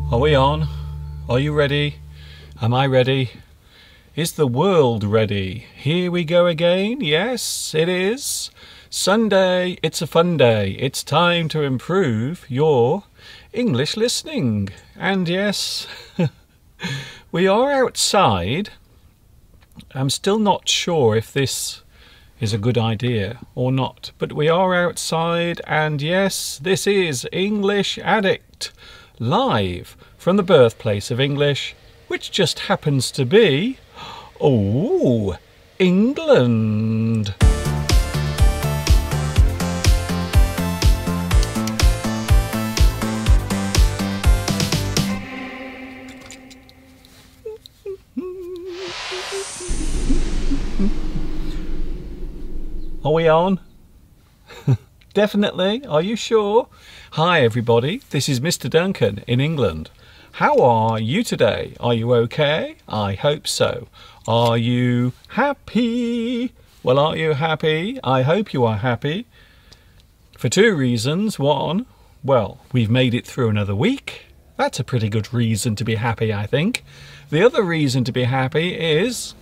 Are we on? Are you ready? Am I ready? Is the world ready? Here we go again. Yes, it is. Sunday, it's a fun day. It's time to improve your English listening. And yes, we are outside. I'm still not sure if this is a good idea or not, but we are outside, and yes, this is English Addict, live from the birthplace of English, which just happens to be, England. Are we on? Definitely. Are you sure? Hi everybody, this is Mr. Duncan in England. How are you today? Are you okay? I hope so. Are you happy? Well, are you happy? I hope you are happy. For two reasons. One, well, we've made it through another week. That's a pretty good reason to be happy, I think. The other reason to be happy is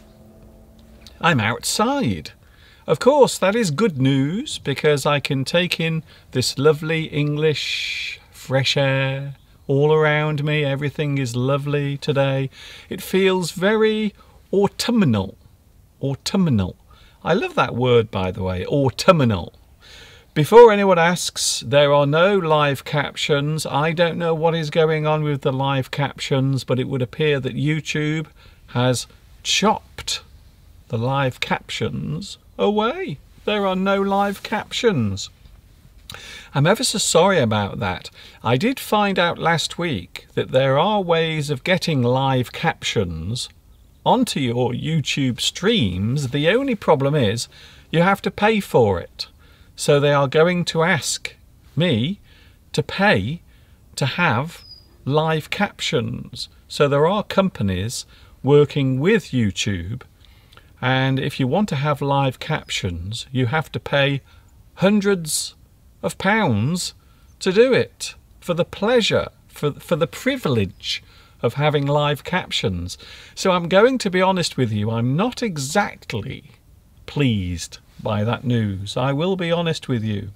I'm outside. Of course, that is good news because I can take in this lovely English fresh air all around me. Everything is lovely today. It feels very autumnal. Autumnal. I love that word, by the way, autumnal. Before anyone asks, there are no live captions. I don't know what is going on with the live captions, but it would appear that YouTube has chopped the live captions away. There are no live captions. I'm ever so sorry about that. I did find out last week that there are ways of getting live captions onto your YouTube streams. The only problem is you have to pay for it. So they are going to ask me to pay to have live captions. So there are companies working with YouTube, and if you want to have live captions, you have to pay hundreds of pounds to do it, for the pleasure, for the privilege of having live captions. So I'm going to be honest with you, I'm not exactly pleased by that news. I will be honest with you.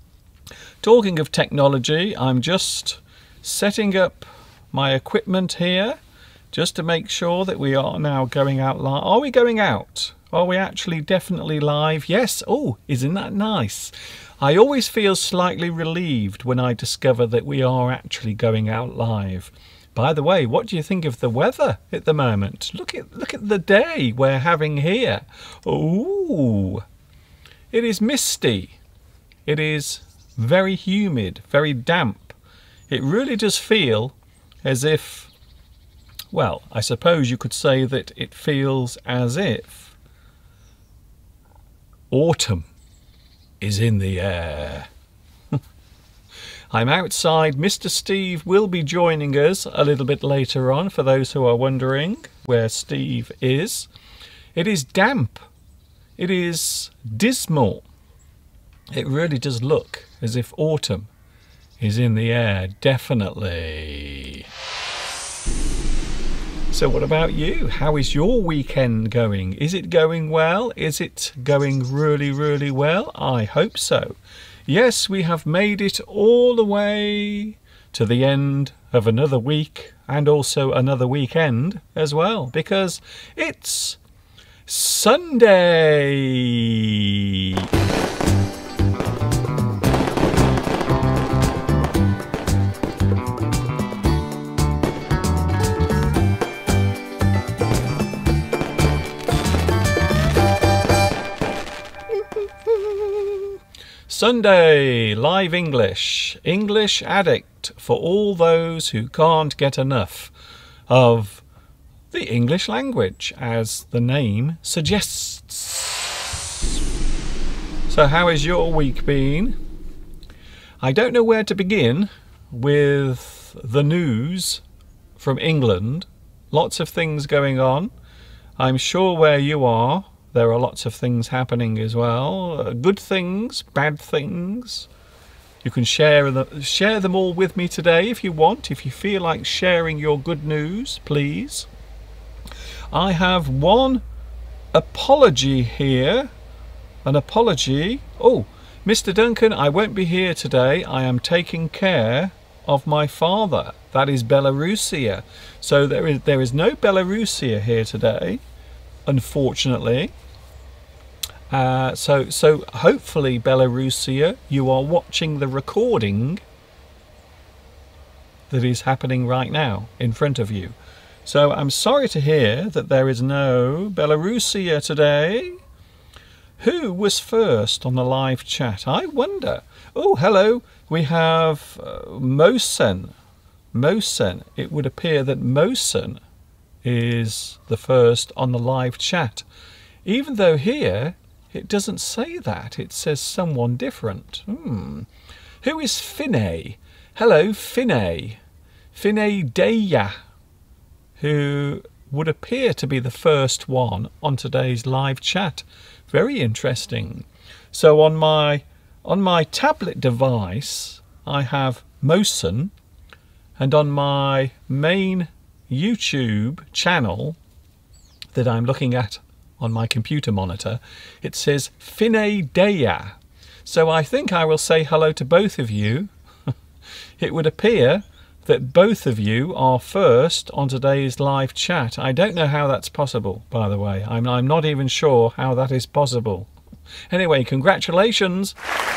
Talking of technology, I'm just setting up my equipment here just to make sure that we are now going out live. Are we going out? Are we actually definitely live? Yes. Oh, isn't that nice? I always feel slightly relieved when I discover that we are actually going out live. By the way, what do you think of the weather at the moment? Look at the day we're having here. Oh, it is misty. It is very humid, very damp. It really does feel as if, well, I suppose you could say that it feels as if autumn is in the air. I'm outside. Mr. Steve will be joining us a little bit later on, for those who are wondering where Steve is. It is damp. It is dismal. It really does look as if autumn is in the air, definitely. So what about you? How is your weekend going? Is it going well? Is it going really, really well? I hope so. Yes, we have made it all the way to the end of another week, and also another weekend as well, because it's Sunday. Sunday, live English, English Addict, for all those who can't get enough of the English language, as the name suggests. So how has your week been? I don't know where to begin with the news from England. Lots of things going on. I'm sure where you are, there are lots of things happening as well. Good things, bad things. You can share them all with me today if you want. If you feel like sharing your good news, please. I have one apology here. An apology. Oh, Mr. Duncan, I won't be here today. I am taking care of my father. That is Belarusia. So there is no Belarusia here today, unfortunately. So hopefully, Belarusia, you are watching the recording that is happening right now in front of you. So I'm sorry to hear that there is no Belarusia today. Who was first on the live chat? I wonder. Oh, hello. We have Mosen. Mosen. It would appear that Mosen is the first on the live chat. Even though here it doesn't say that. It says someone different. Who is Finay? Hello, Finay. Finay Deya, who would appear to be the first one on today's live chat. Very interesting. So on my tablet device, I have Mosen, and on my main YouTube channel that I'm looking at on my computer monitor, it says Finay Deya. So I think I will say hello to both of you. It would appear that both of you are first on today's live chat. I don't know how that's possible, by the way. I'm not even sure how that is possible. Anyway, congratulations.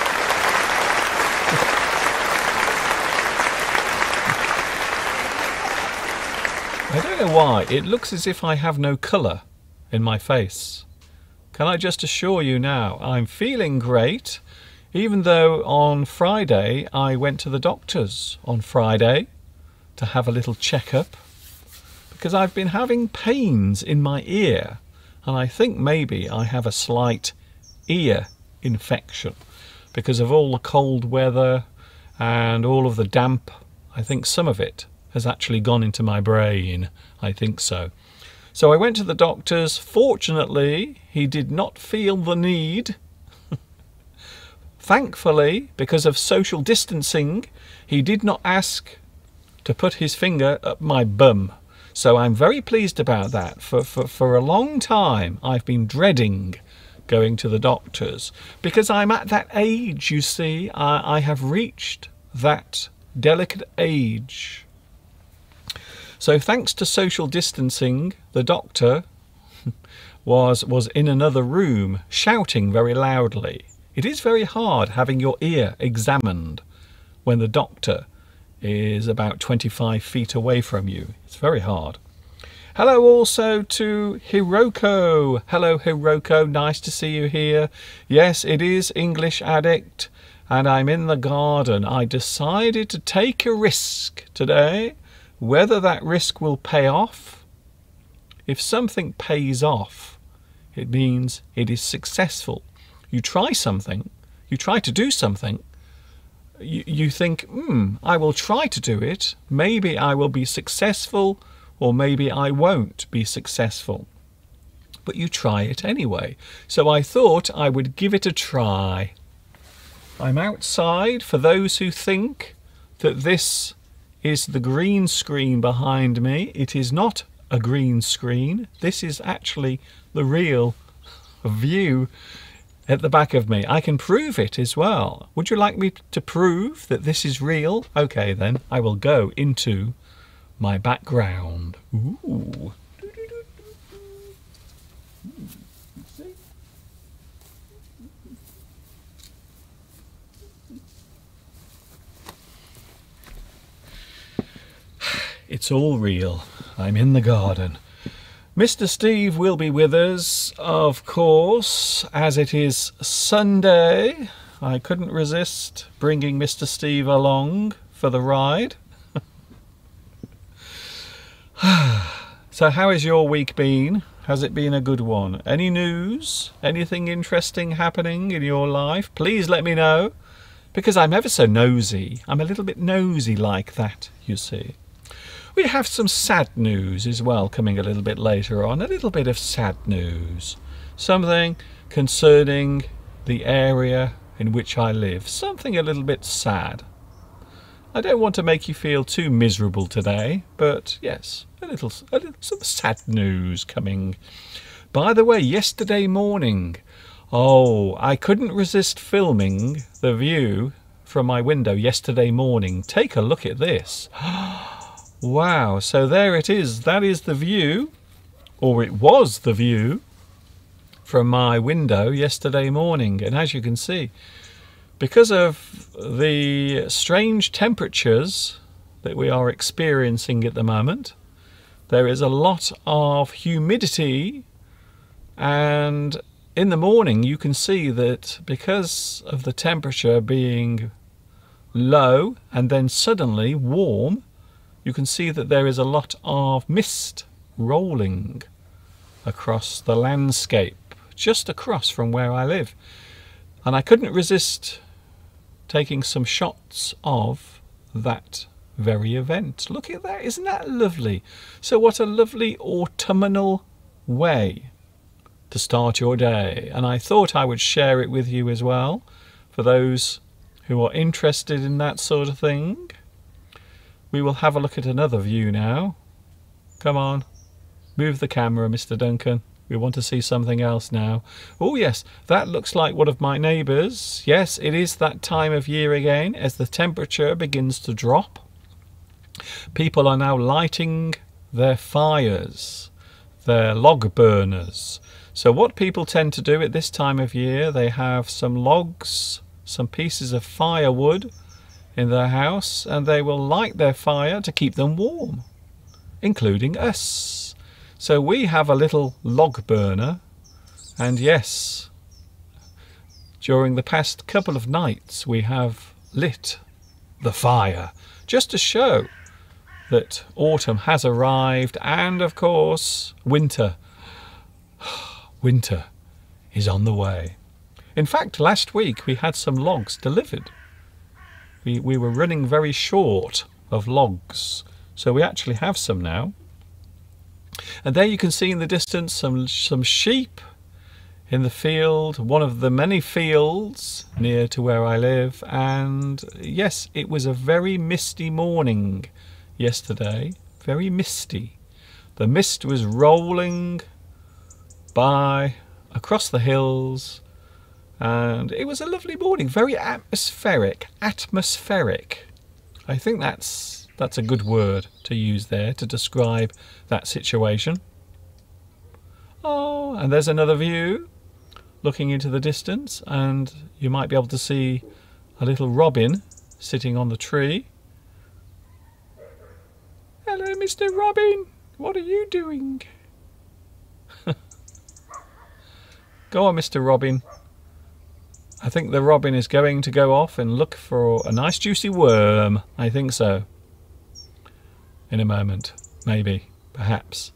I don't know why. It looks as if I have no colour in my face. Can I just assure you now, I'm feeling great, even though on Friday I went to the doctors on Friday to have a little checkup, because I've been having pains in my ear, and I think maybe I have a slight ear infection because of all the cold weather and all of the damp. I think some of it has actually gone into my brain. I think so. So I went to the doctors. Fortunately, he did not feel the need. Thankfully, because of social distancing, he did not ask to put his finger up my bum. So I'm very pleased about that. For a long time, I've been dreading going to the doctors because I'm at that age, you see. I have reached that delicate age. So thanks to social distancing, the doctor was in another room shouting very loudly. It is very hard having your ear examined when the doctor is about 25 feet away from you. It's very hard. Hello also to Hiroko. Hello Hiroko, nice to see you here. Yes, it is English Addict, and I'm in the garden. I decided to take a risk today. Whether that risk will pay off, if something pays off, it means it is successful. You try something, you try to do something, you think, I will try to do it, maybe I will be successful, or maybe I won't be successful. But you try it anyway. So I thought I would give it a try. I'm outside. For those who think that this is the green screen behind me, it is not a green screen. This is actually the real view at the back of me. I can prove it as well. Would you like me to prove that this is real? Okay, then I will go into my background. Ooh. It's all real. I'm in the garden. Mr. Steve will be with us, of course, as it is Sunday. I couldn't resist bringing Mr. Steve along for the ride. So how has your week been? Has it been a good one? Any news? Anything interesting happening in your life? Please let me know, because I'm ever so nosy. I'm a little bit nosy like that, you see. We have some sad news as well coming a little bit later on. A little bit of sad news. Something concerning the area in which I live. Something a little bit sad. I don't want to make you feel too miserable today, but yes, a little sort of sad news coming. By the way, yesterday morning, oh, I couldn't resist filming the view from my window yesterday morning. Take a look at this. Wow, so there it is. That is the view, or it was the view, from my window yesterday morning. And as you can see, because of the strange temperatures that we are experiencing at the moment, there is a lot of humidity, and in the morning you can see that because of the temperature being low and then suddenly warm, you can see that there is a lot of mist rolling across the landscape just across from where I live. And I couldn't resist taking some shots of that very event. Look at that, isn't that lovely? So what a lovely autumnal way to start your day, and I thought I would share it with you as well, for those who are interested in that sort of thing. We will have a look at another view now. Come on, move the camera, Mr. Duncan. We want to see something else now. Oh yes, that looks like one of my neighbours. Yes, it is that time of year again, as the temperature begins to drop. People are now lighting their fires, their log burners. So what people tend to do at this time of year, they have some logs, some pieces of firewood in their house, and they will light their fire to keep them warm, including us. So we have a little log burner, and yes, during the past couple of nights we have lit the fire just to show that autumn has arrived, and of course winter is on the way. In fact, last week we had some logs delivered. We were running very short of logs, so we actually have some now. And there you can see in the distance some sheep in the field, one of the many fields near to where I live. And yes, it was a very misty morning yesterday, very misty. The mist was rolling by across the hills, and it was a lovely morning, very atmospheric. I think that's a good word to use there to describe that situation. Oh, and there's another view looking into the distance, and you might be able to see a little robin sitting on the tree. Hello, Mr. Robin. What are you doing? Go on, Mr. Robin. I think the robin is going to go off and look for a nice juicy worm. I think so. In a moment. Maybe. Perhaps.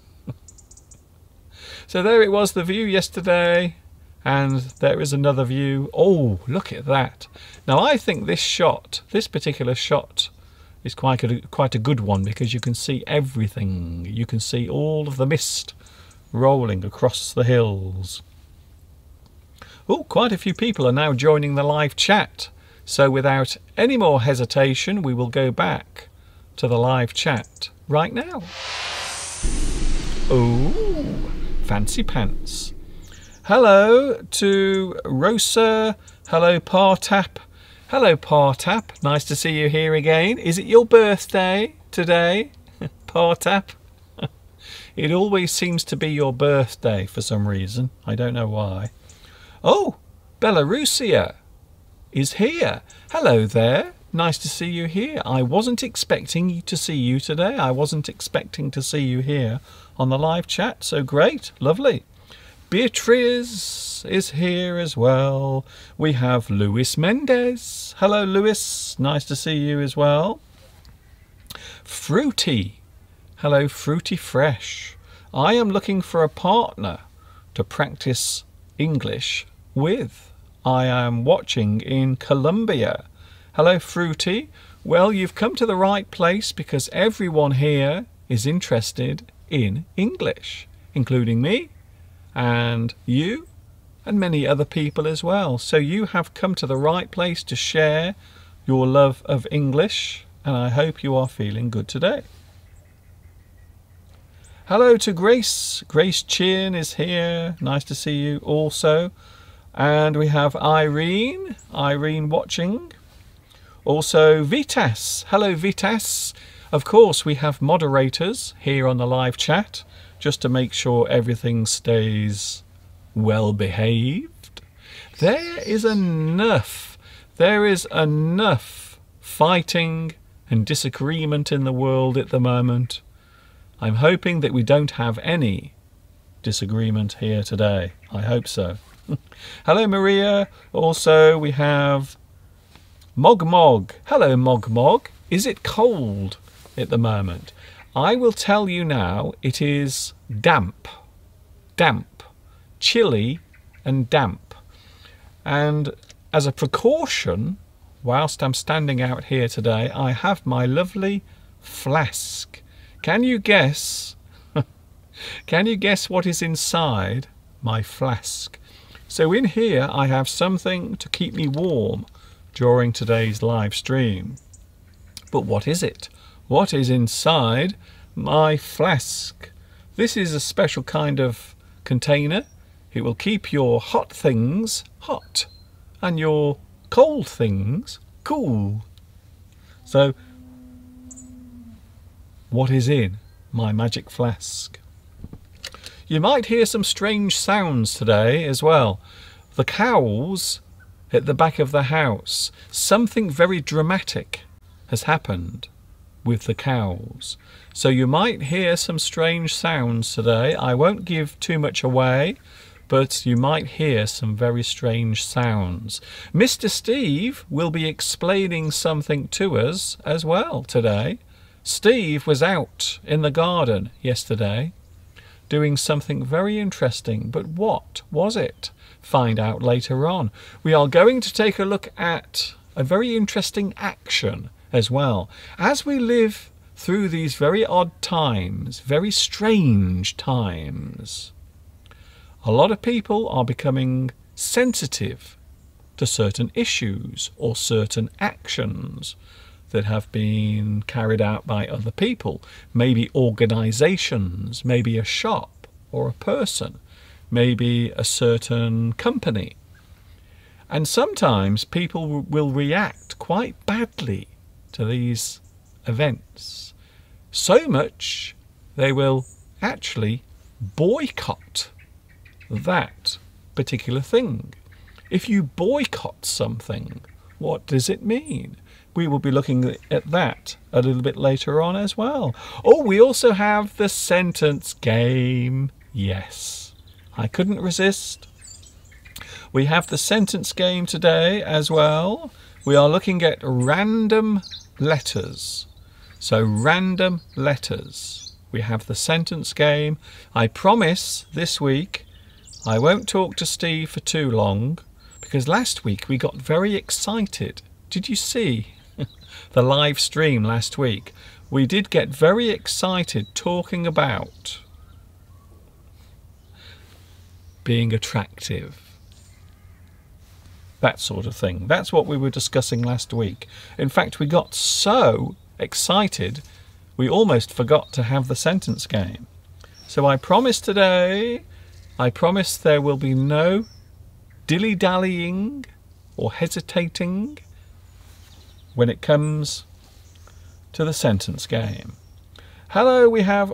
So there it was, the view yesterday. And there is another view. Oh, look at that. Now I think this particular shot is quite a good one, because you can see everything. You can see all of the mist rolling across the hills. Oh, quite a few people are now joining the live chat. So without any more hesitation, we will go back to the live chat right now. Oh, fancy pants. Hello to Rosa. Hello, Partap. Hello, Partap. Nice to see you here again. Is it your birthday today, Partap? It always seems to be your birthday for some reason. I don't know why. Oh, Belarusia is here. Hello there. Nice to see you here. I wasn't expecting to see you today. I wasn't expecting to see you here on the live chat. So great. Lovely. Beatriz is here as well. We have Luis Mendez. Hello, Luis. Nice to see you as well. Fruity. Hello, Fruity Fresh. I am looking for a partner to practice English with. I am watching in Colombia. Hello, Fruity. Well, you've come to the right place, because everyone here is interested in English, including me and you and many other people as well. So you have come to the right place to share your love of English, and I hope you are feeling good today. Hello to Grace. Grace Chin is here. Nice to see you also. And we have Irene watching. Also Vitas. Hello Vitas. Of course we have moderators here on the live chat just to make sure everything stays well behaved. There is enough fighting and disagreement in the world at the moment. I'm hoping that we don't have any disagreement here today. I hope so. Hello Maria. Also we have Mog Mog. Hello Mog Mog. Is it cold at the moment? I will tell you now, it is damp, chilly and damp. And as a precaution, whilst I'm standing out here today, I have my lovely flask. Can you guess? Can you guess what is inside my flask? So in here I have something to keep me warm during today's live stream. But what is it? What is inside my flask? This is a special kind of container. It will keep your hot things hot and your cold things cool. So what is in my magic flask? You might hear some strange sounds today as well. The cows at the back of the house. Something very dramatic has happened with the cows. So you might hear some strange sounds today. I won't give too much away, but you might hear some very strange sounds. Mr. Steve will be explaining something to us as well today. Steve was out in the garden yesterday doing something very interesting, but what was it? Find out later on. We are going to take a look at a very interesting action as well. As we live through these very odd times, very strange times, a lot of people are becoming sensitive to certain issues or certain actions that have been carried out by other people. Maybe organizations, maybe a shop or a person, maybe a certain company. And sometimes people will react quite badly to these events. So much they will actually boycott that particular thing. If you boycott something, what does it mean? We will be looking at that a little bit later on as well. Oh, we also have the sentence game. Yes, I couldn't resist. We have the sentence game today as well. We are looking at random letters. So random letters. We have the sentence game. I promise this week I won't talk to Steve for too long, because last week we got very excited. Did you see the live stream last week? We did get very excited talking about being attractive. That sort of thing. That's what we were discussing last week. In fact, we got so excited we almost forgot to have the sentence game. So I promise today, I promise there will be no dilly-dallying or hesitating when it comes to the sentence game. Hello, we have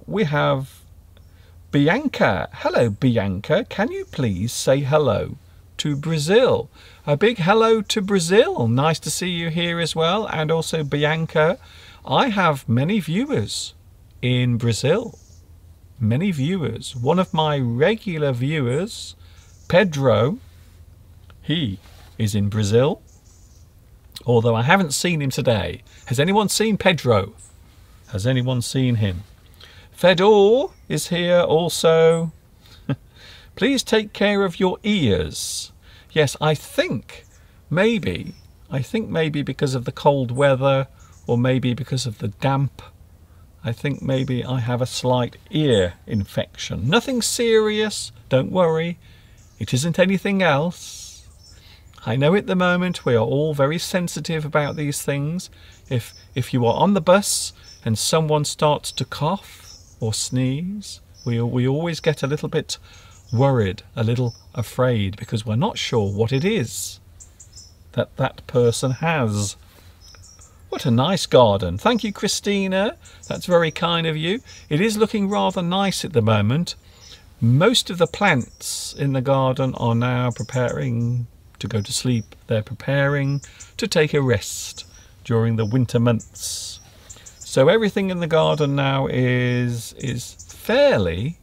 Bianca. Hello, Bianca. Can you please say hello to Brazil? A big hello to Brazil. Nice to see you here as well. And also Bianca, I have many viewers in Brazil. Many viewers. One of my regular viewers, Pedro, he is in Brazil. Although I haven't seen him today. Has anyone seen Pedro? Has anyone seen him? Fedor is here also. Please take care of your ears. Yes, I think maybe because of the cold weather, or maybe because of the damp, I think maybe I have a slight ear infection. Nothing serious, don't worry. It isn't anything else. I know at the moment we are all very sensitive about these things. If you are on the bus and someone starts to cough or sneeze, we always get a little bit worried, a little afraid, because we're not sure what it is that person has. What a nice garden. Thank you, Christina. That's very kind of you. It is looking rather nice at the moment. Most of the plants in the garden are now preparing to go to sleep. They're preparing to take a rest during the winter months. So everything in the garden now is fairly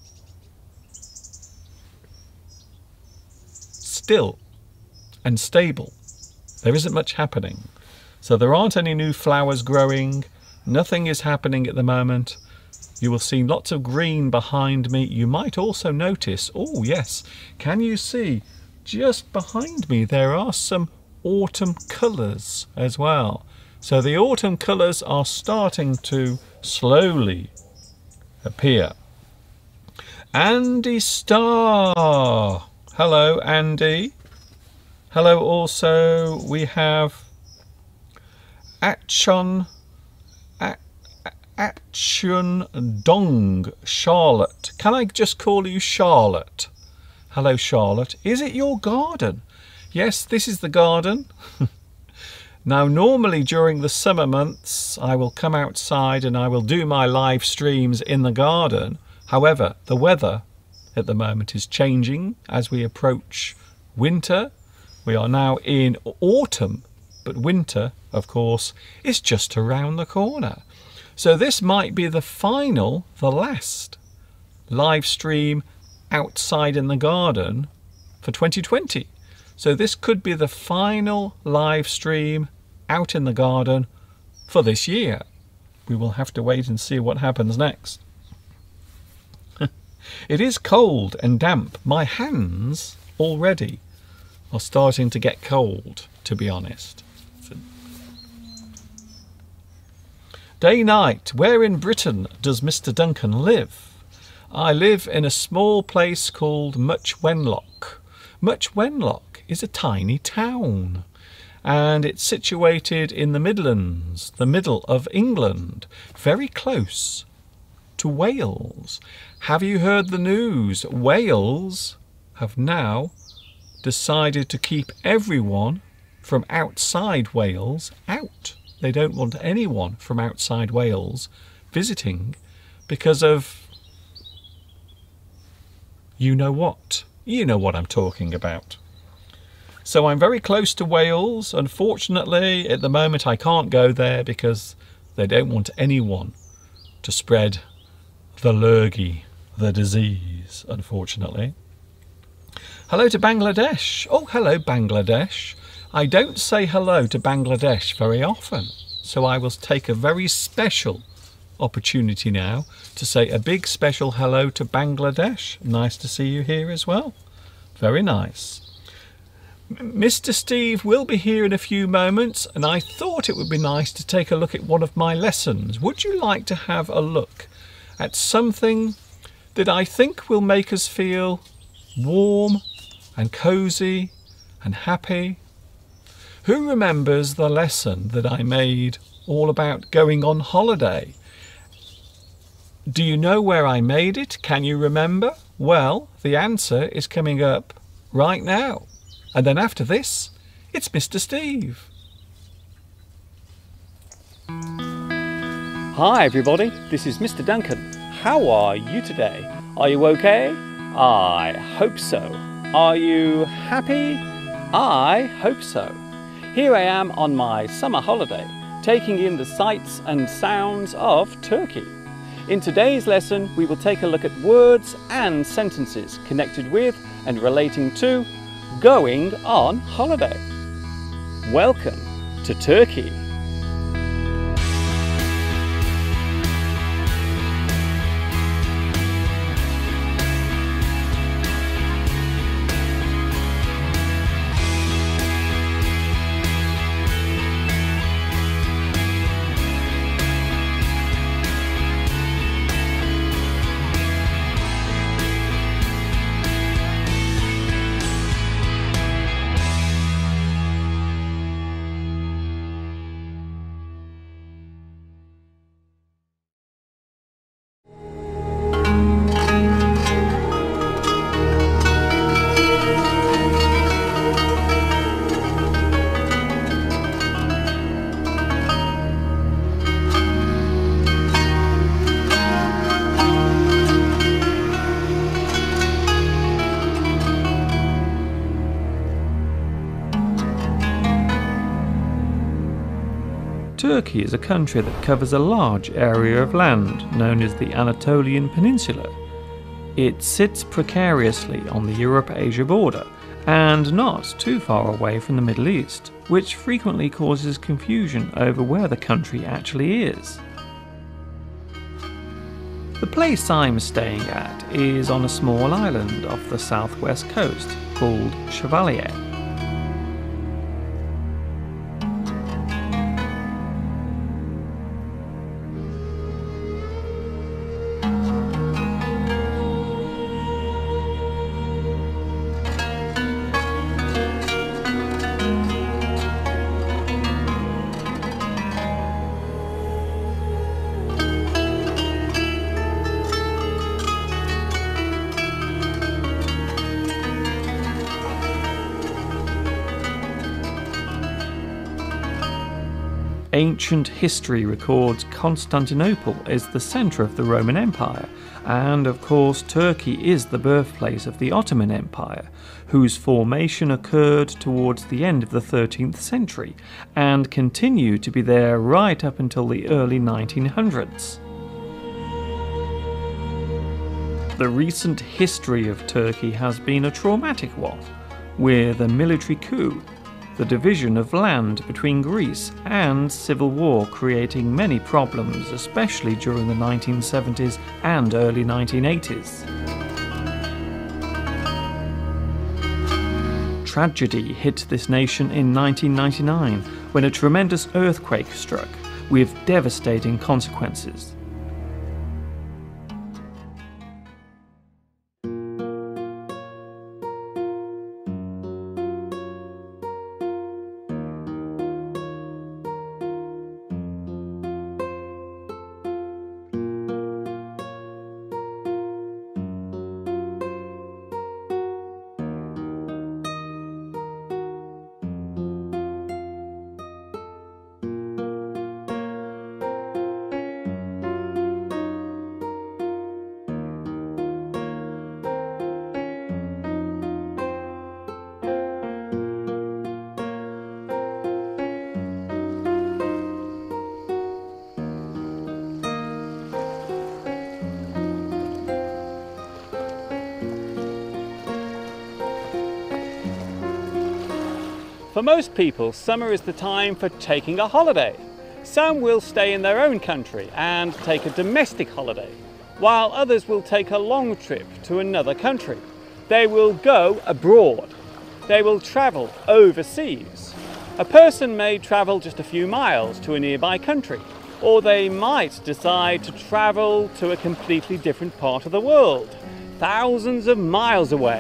still and stable. There isn't much happening. So there aren't any new flowers growing. Nothing is happening at the moment. You will see lots of green behind me. You might also notice, oh yes, can you see just behind me there are some autumn colours as well. So the autumn colours are starting to slowly appear. Andy Starr. Hello, Andy. Hello also, we have Achun Dong, Charlotte. Can I just call you Charlotte? Hello, Charlotte. Is it your garden? Yes, this is the garden. Now, normally during the summer months, I will come outside and I will do my live streams in the garden. However, the weather at the moment is changing as we approach winter. We are now in autumn, but winter, of course, is just around the corner. So this might be the last live stream outside in the garden for 2020. So this could be the final live stream out in the garden for this year. We will have to wait and see what happens next. It is cold and damp. My hands already are starting to get cold, to be honest. Day night. Where in Britain does Mr. Duncan live? I live in a small place called Much Wenlock. Much Wenlock is a tiny town, and it's situated in the Midlands, the middle of England, very close to Wales. Have you heard the news? Wales have now decided to keep everyone from outside Wales out. They don't want anyone from outside Wales visiting because of you know what. You know what I'm talking about. So I'm very close to Wales. Unfortunately, at the moment I can't go there because they don't want anyone to spread the lurgy, the disease, unfortunately. Hello to Bangladesh. Oh, hello, Bangladesh. I don't say hello to Bangladesh very often, so I will take a very special opportunity now to say a big special hello to Bangladesh. Nice to see you here as well. Very nice. Mr. Steve will be here in a few moments, and I thought it would be nice to take a look at one of my lessons. Would you like to have a look at something that I think will make us feel warm and cozy and happy? Who remembers the lesson that I made all about going on holiday? Do you know where I made it? Can you remember? Well, the answer is coming up right now. And then after this, it's Mr. Steve. Hi everybody, this is Mr. Duncan. How are you today? Are you okay? I hope so. Are you happy? I hope so. Here I am on my summer holiday, taking in the sights and sounds of Turkey. In today's lesson, we will take a look at words and sentences connected with and relating to going on holiday. Welcome to Turkey. Turkey is a country that covers a large area of land known as the Anatolian Peninsula. It sits precariously on the Europe-Asia border and not too far away from the Middle East, which frequently causes confusion over where the country actually is. The place I'm staying at is on a small island off the southwest coast called Chevalier. Ancient history records Constantinople is the centre of the Roman Empire, and of course Turkey is the birthplace of the Ottoman Empire, whose formation occurred towards the end of the 13th century and continued to be there right up until the early 1900s. The recent history of Turkey has been a traumatic one, with a military coup, the division of land between Greece, and civil war creating many problems, especially during the 1970s and early 1980s. Tragedy hit this nation in 1999 when a tremendous earthquake struck, with devastating consequences. For most people, summer is the time for taking a holiday. Some will stay in their own country and take a domestic holiday, while others will take a long trip to another country. They will go abroad. They will travel overseas. A person may travel just a few miles to a nearby country, or they might decide to travel to a completely different part of the world, thousands of miles away.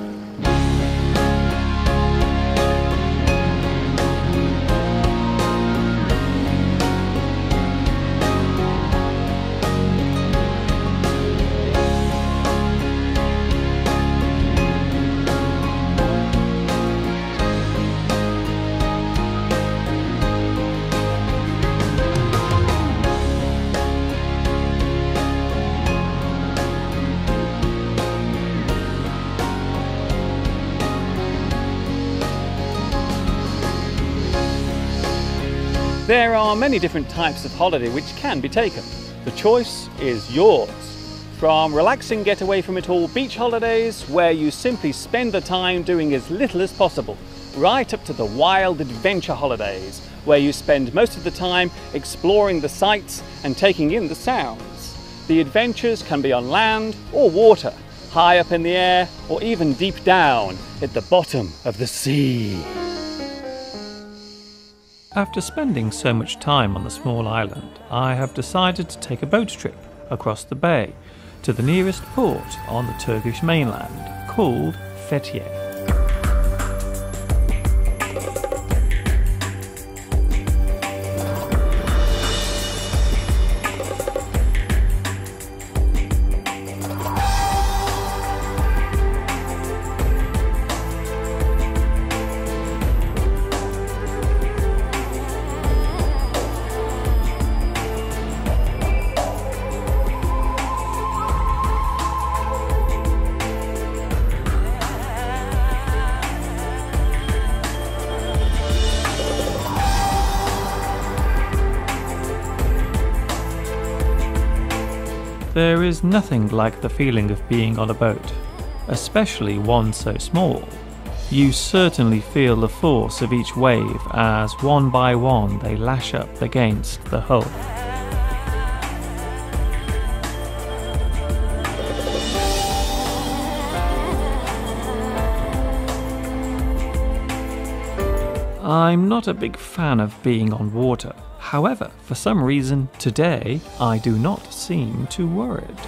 There are many different types of holiday which can be taken. The choice is yours. From relaxing getaway from it all beach holidays, where you simply spend the time doing as little as possible, right up to the wild adventure holidays, where you spend most of the time exploring the sights and taking in the sounds. The adventures can be on land or water, high up in the air, or even deep down at the bottom of the sea. After spending so much time on the small island, I have decided to take a boat trip across the bay to the nearest port on the Turkish mainland, called Fethiye. There is nothing like the feeling of being on a boat, especially one so small. You certainly feel the force of each wave as one by one they lash up against the hull. I'm not a big fan of being on water. However, for some reason, today I do not seem too worried.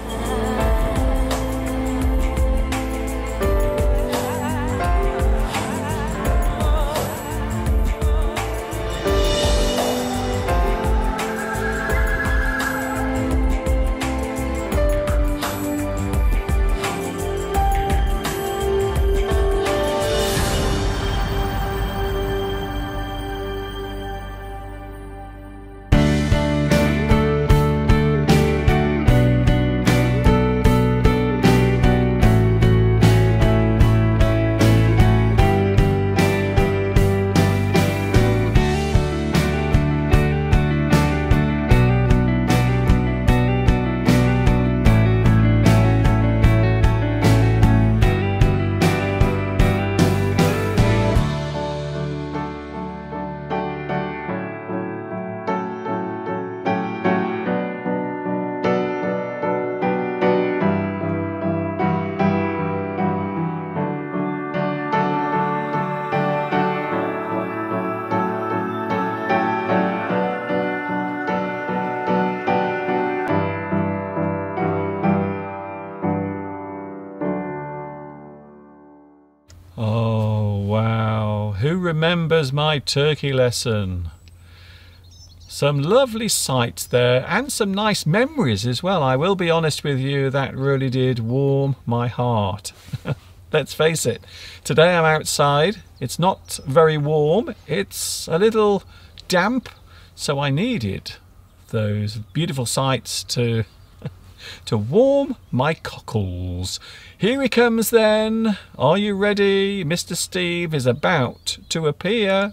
Oh, wow. Who remembers my Turkey lesson? Some lovely sights there and some nice memories as well. I will be honest with you, that really did warm my heart. Let's face it, today I'm outside. It's not very warm. It's a little damp, so I needed those beautiful sights to warm my cockles. Here he comes then. Are you ready? Mr. Steve is about to appear.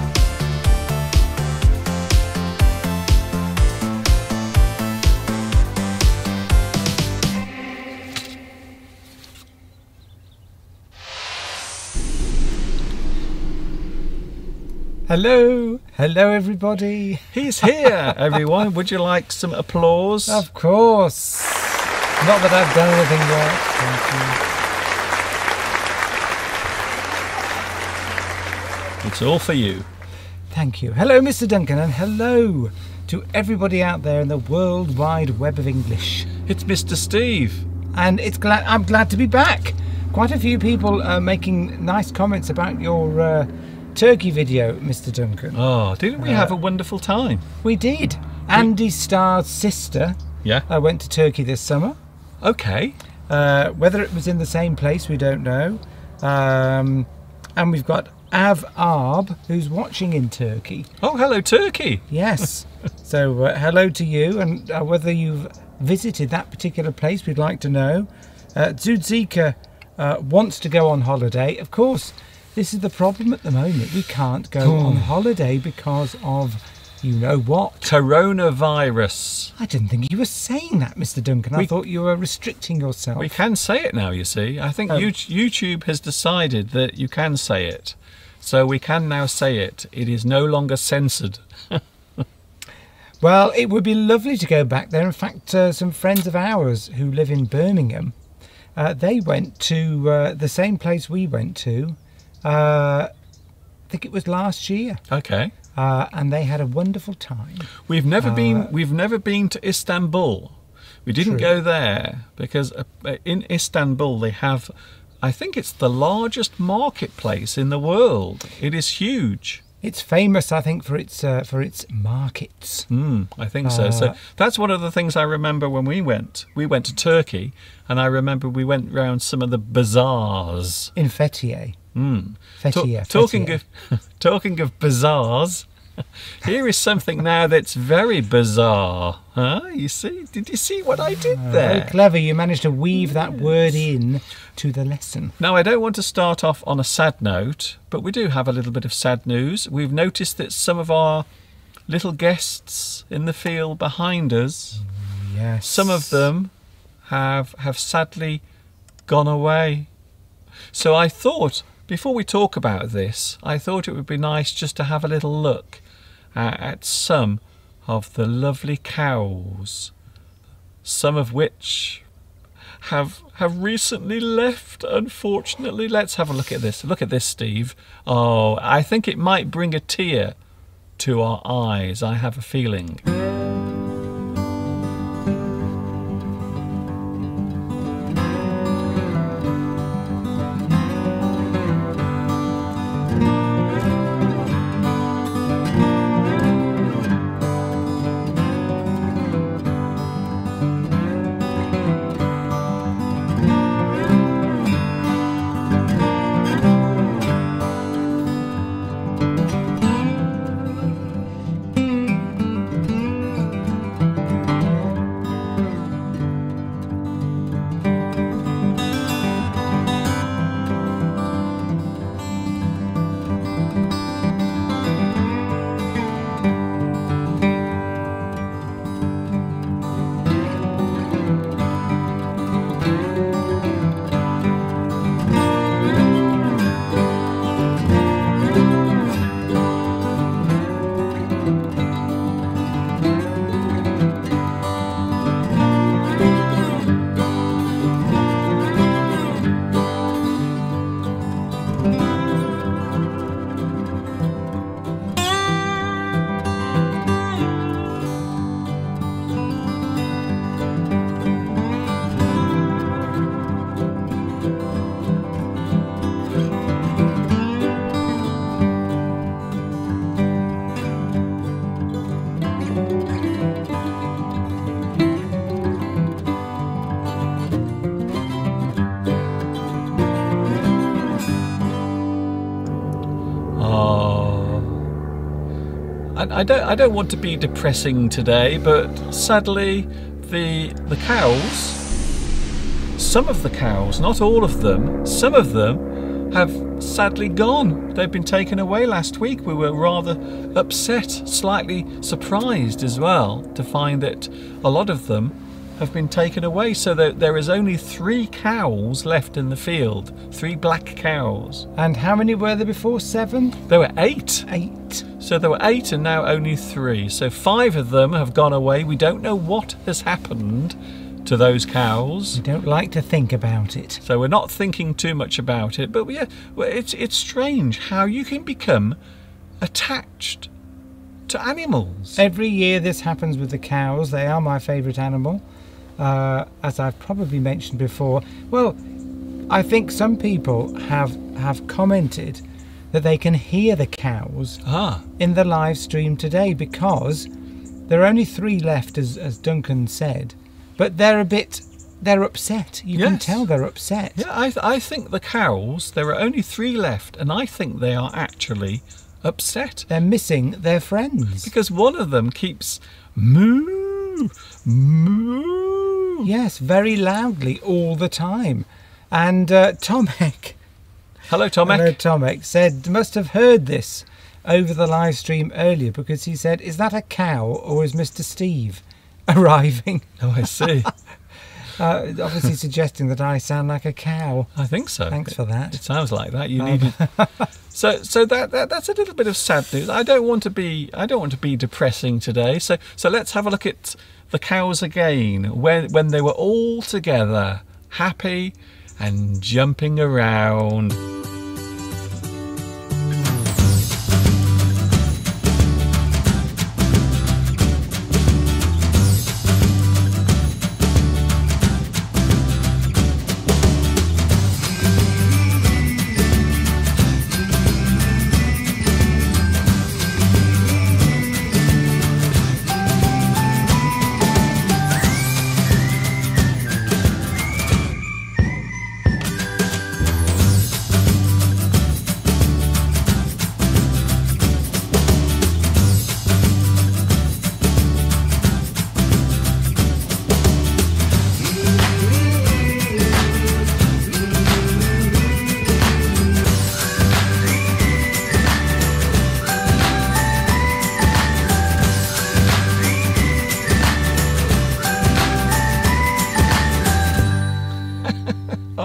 Hello, hello everybody. He's here, everyone. Would you like some applause? Of course. Not that I've done anything yet. Thank you. It's all for you. Thank you. Hello, Mr. Duncan, and hello to everybody out there in the world wide web of English. It's Mr. Steve. And I'm glad to be back. Quite a few people are making nice comments about your Turkey video, Mr. Duncan. Oh, didn't we have a wonderful time? We did. Andy Starr's sister went to Turkey this summer. Okay. Whether it was in the same place, we don't know. And we've got Av Arb, who's watching in Turkey. Oh, hello, Turkey. Yes. So hello to you, and whether you've visited that particular place, we'd like to know. Zudzika wants to go on holiday. Of course, this is the problem at the moment. We can't go on holiday because of, you know what? Coronavirus. I didn't think you were saying that, Mr. Duncan. I thought you were restricting yourself. We can say it now, you see. I think YouTube has decided that you can say it. So we can now say it. It is no longer censored. Well, it would be lovely to go back there. In fact, some friends of ours who live in Birmingham, they went to the same place we went to. I think it was last year. Okay. And they had a wonderful time. We've never been to Istanbul. We didn't go there because in Istanbul they have, I think it's the largest marketplace in the world. It is huge. It's famous, I think, for its markets. I think so. So that's one of the things I remember when we went. We went to Turkey, and I remember we went round some of the bazaars In Fethiye. Talking of bazaars, here is something now that's very bizarre. Huh? You see? Did you see what I did there? Very clever. You managed to weave that word in to the lesson. Now, I don't want to start off on a sad note, but we do have a little bit of sad news. We've noticed that some of our little guests in the field behind us, Yes. some of them have sadly gone away. So I thought, before we talk about this, I thought it would be nice just to have a little look at some of the lovely cows, some of which have recently left, unfortunately. Let's have a look at this. Look at this, Steve. Oh, I think it might bring a tear to our eyes. I have a feeling. I don't want to be depressing today, but sadly the cows, some of the cows, not all of them, some of them have sadly gone. They've been taken away last week. We were rather upset, slightly surprised as well to find that a lot of them have been taken away. So there is only 3 cows left in the field, 3 black cows. And how many were there before? 7? There were 8. 8. So there were 8 and now only 3. So 5 of them have gone away. We don't know what has happened to those cows. We don't like to think about it. So we're not thinking too much about it. But yeah, it's strange how you can become attached to animals. Every year this happens with the cows. They are my favourite animal. As I've probably mentioned before. Well, I think some people have commented that they can hear the cows in the live stream today, because there are only 3 left, as Duncan said, but they're upset. You can tell they're upset. Yeah, I think the cows, there are only 3 left, and I think they are actually upset. They're missing their friends. Because one of them keeps moo, moo. Yes, very loudly all the time. And Tomek... Hello, Tomek. Hello, Tomek said, must have heard this over the live stream earlier, because he said, is that a cow or is Mr. Steve arriving? Oh, I see. Obviously suggesting that I sound like a cow. I think so. Thanks for that. It sounds like that. You needed. So that's a little bit of sad news. I don't want to be depressing today. So let's have a look at the cows again when they were all together, happy and jumping around.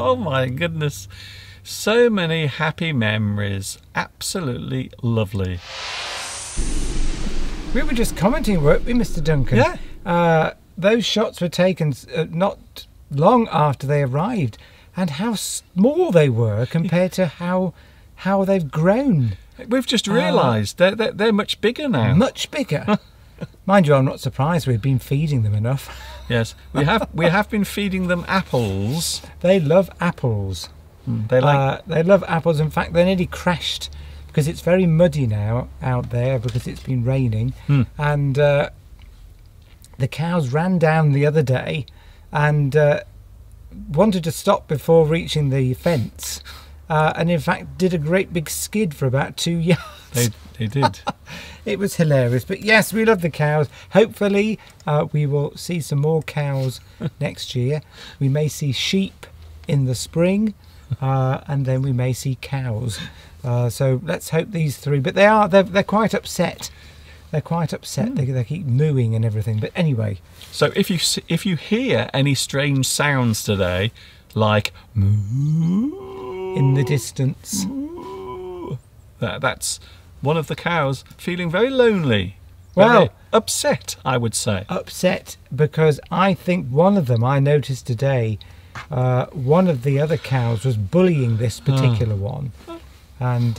Oh my goodness. So many happy memories. Absolutely lovely. We were just commenting, weren't we, Mr. Duncan? Yeah. Those shots were taken not long after they arrived, and how small they were compared to how they've grown. We've just realised they're much bigger now. Much bigger. Mind you, I'm not surprised. We've been feeding them enough. Yes, we have been feeding them apples. They love apples. They love apples. In fact, they nearly crashed because it's very muddy now out there because it's been raining, and the cows ran down the other day and wanted to stop before reaching the fence, and in fact did a great big skid for about 2 yards. They did. It was hilarious. But yes, we love the cows. Hopefully we will see some more cows next year. We may see sheep in the spring, and then we may see cows. So let's hope these three. But they're quite upset. They're quite upset. They keep mooing and everything. But anyway. So if you hear any strange sounds today, like moo in the distance, that's one of the cows feeling very lonely. Well, very upset, I would say. Upset because I think one of them, I noticed today, one of the other cows was bullying this particular one. And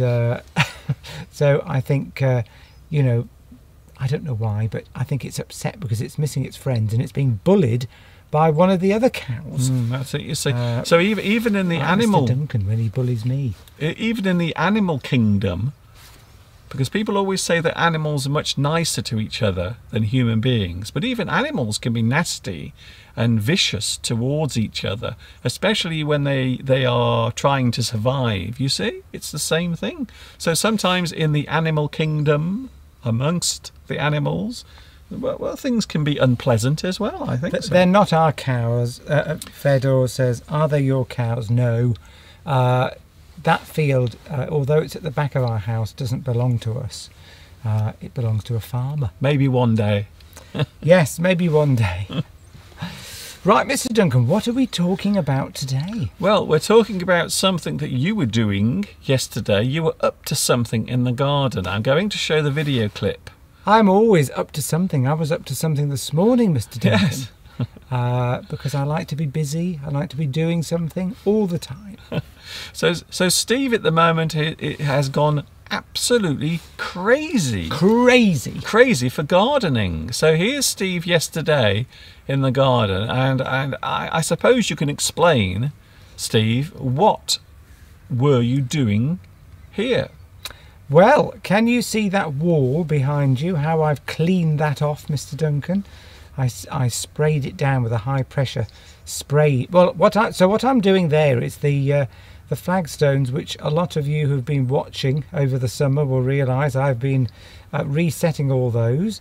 so I think, you know, I don't know why, but I think it's upset because it's missing its friends and it's being bullied by one of the other cows. That's it. You see. So even in the like animal, Mr. Duncan when he bullies me, even in the animal kingdom, because people always say that animals are much nicer to each other than human beings, but even animals can be nasty and vicious towards each other, especially when they are trying to survive. You see, it's the same thing. So sometimes in the animal kingdom, amongst the animals, well, things can be unpleasant as well, I think. They're not our cows. Fedor says, are they your cows? No. That field, although it's at the back of our house, doesn't belong to us. It belongs to a farmer. Maybe one day. Yes, maybe one day. Right, Mr. Duncan, what are we talking about today? Well, we're talking about something that you were doing yesterday. You were up to something in the garden. I'm going to show the video clip. I'm always up to something. I was up to something this morning, Mr. Duncan. Yes. Because I like to be busy. I like to be doing something all the time. So Steve at the moment it has gone absolutely crazy. Crazy for gardening. So here's Steve yesterday in the garden, and I suppose you can explain, Steve, what were you doing here? Well, can you see that wall behind you? How I've cleaned that off, Mr. Duncan? I sprayed it down with a high pressure spray. Well, what I'm doing there is the flagstones, which a lot of you who've been watching over the summer will realise I've been resetting all those.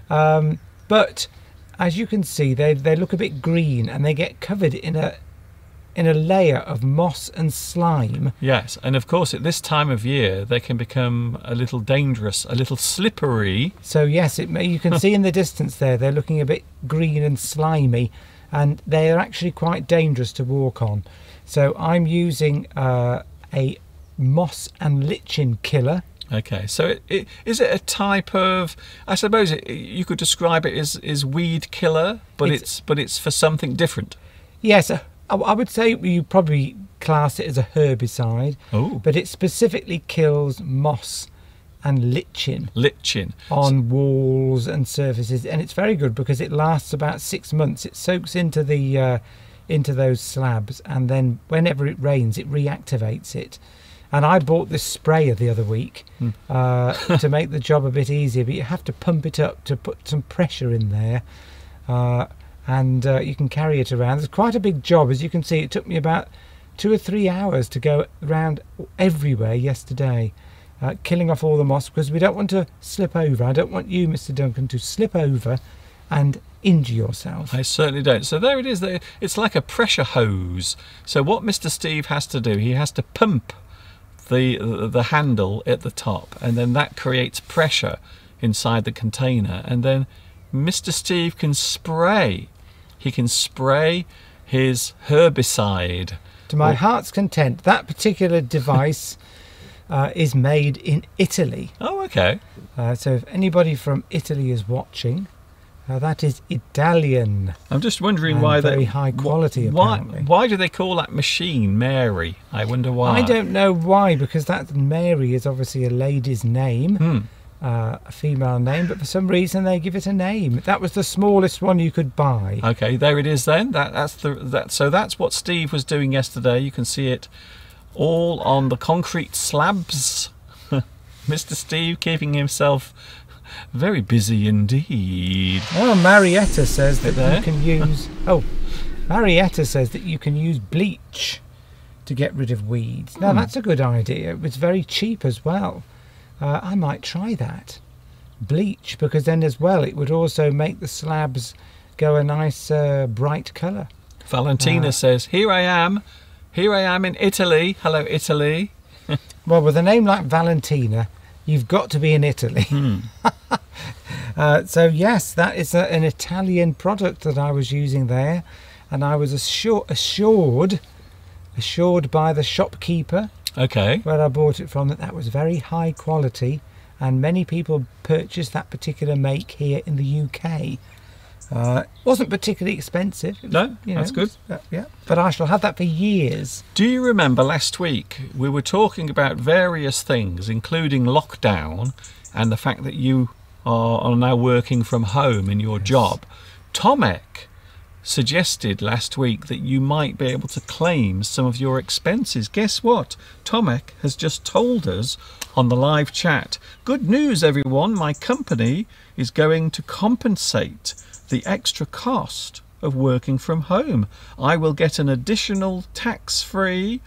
But as you can see, they look a bit green and they get covered in a layer of moss and slime. Yes, and of course at this time of year they can become a little dangerous, a little slippery. So yes, you can see in the distance there, they're looking a bit green and slimy, and they're actually quite dangerous to walk on. So I'm using a moss and lichen killer. Okay, so is it a type of, I suppose you could describe it as weed killer, but it's for something different. Yes, I would say you probably class it as a herbicide. Oh. But it specifically kills moss and lichen. On walls and surfaces, and it's very good because it lasts about 6 months. It soaks into those slabs, and then whenever it rains, it reactivates it. And I bought this sprayer the other week to make the job a bit easier, but you have to pump it up to put some pressure in there, and you can carry it around. It's quite a big job. As you can see, it took me about 2 or 3 hours to go around everywhere yesterday, killing off all the moss, because we don't want to slip over. I don't want you, Mr. Duncan, to slip over and injure yourself. I certainly don't. So there it is. It's like a pressure hose. So what Mr. Steve has to do, he has to pump the handle at the top, and then that creates pressure inside the container, and then Mr. Steve can spray. He can spray his herbicide. To my heart's content, that particular device is made in Italy. Oh, okay. So if anybody from Italy is watching, that is Italian. I'm just wondering And why very they high quality, apparently. Why do they call that machine Mary? I wonder why. I don't know why, because that Mary is obviously a lady's name, a female name, but for some reason they give it a name. That was the smallest one you could buy. Okay, there it is then. So that's what Steve was doing yesterday. You can see it all on the concrete slabs. Mr. Steve keeping himself very busy indeed. Oh, Marietta says that There? you can use. Oh, Marietta says that you can use bleach to get rid of weeds. Now that's a good idea. It was very cheap as well. I might try that. Bleach, because then as well it would also make the slabs go a nice bright colour. Valentina says, here I am in Italy. Hello, Italy. Well, with a name like Valentina, you've got to be in Italy. So yes, that is an Italian product that I was using there, and I was assured by the shopkeeper Okay. where I bought it from that was very high quality, and many people purchase that particular make here in the UK. It wasn't particularly expensive. It was, No, that's it good. was, yeah, but I shall have that for years. Do you remember last week we were talking about various things, including lockdown and the fact that you are now working from home in your job? Tomek suggested last week that you might be able to claim some of your expenses. Guess what? Tomek has just told us on the live chat. Good news, everyone. My company is going to compensate the extra cost of working from home. I will get an additional tax-free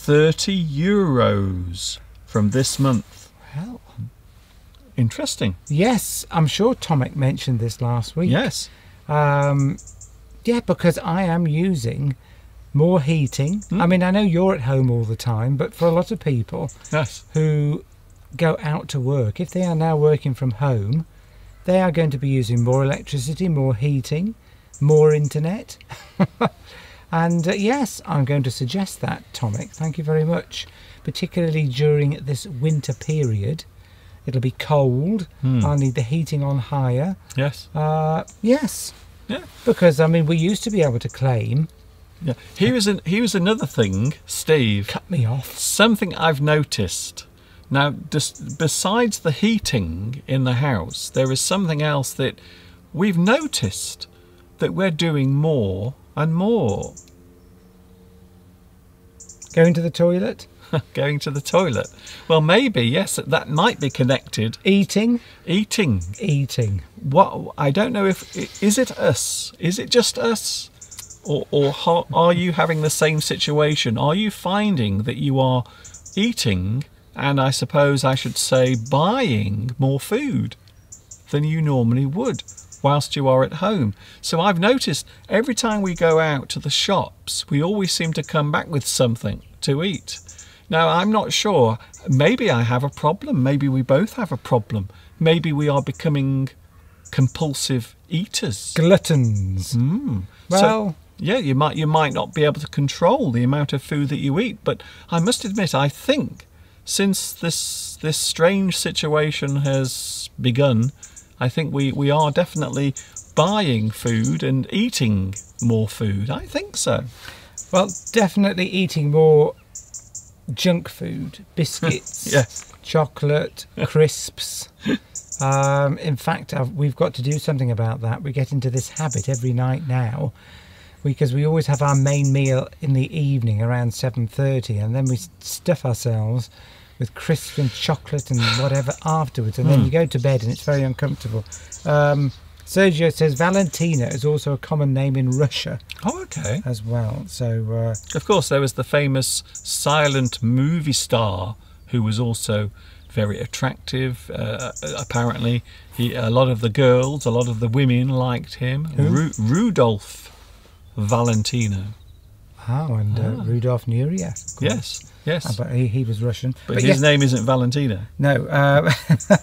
€30 from this month. Well, Interesting. yes, I'm sure Tomek mentioned this last week. Yes. Yeah, because I am using more heating. I mean, I know you're at home all the time, but for a lot of people Yes. who go out to work, if they are now working from home, they are going to be using more electricity, more heating, more internet. And yes, I'm going to suggest that, Tomek. Thank you very much. Particularly during this winter period. It'll be cold. I'll need the heating on higher. Yes. Yes. Yeah. Because, I mean, we used to be able to claim. Yeah. Here's another thing, Steve. Cut me off. Something I've noticed. Now, just besides the heating in the house, there is something else that we've noticed that we're doing more and more. Going to the toilet. Going to the toilet. Well, maybe, yes, that might be connected. Eating. Eating. Eating. What? I don't know if... Is it us? Is it just us? Or are you having the same situation? Are you finding that you are eating, and I suppose I should say buying more food than you normally would whilst you are at home? So I've noticed every time we go out to the shops, we always seem to come back with something to eat. Now, I'm not sure. Maybe I have a problem. Maybe we both have a problem. Maybe we are becoming compulsive eaters. Gluttons. Well, Yeah, you might not be able to control the amount of food that you eat, but I must admit, I think since this strange situation has begun, I think we are definitely buying food and eating more food. I think so. well, definitely eating more junk food, biscuits, Yes. chocolate, crisps. In fact, we've got to do something about that. We get into this habit every night now, because we always have our main meal in the evening around 7:30, and then we stuff ourselves with crisps and chocolate and whatever afterwards, and then you go to bed and it's very uncomfortable. Sergio says Valentina is also a common name in Russia Oh, okay. as well. So Of course, there was the famous silent movie star who was also very attractive. Apparently, a lot of the girls, a lot of the women liked him. Rudolph Valentino. Rudolf Nureyev. Yes, yes. But he was Russian. But his name isn't Valentina. No.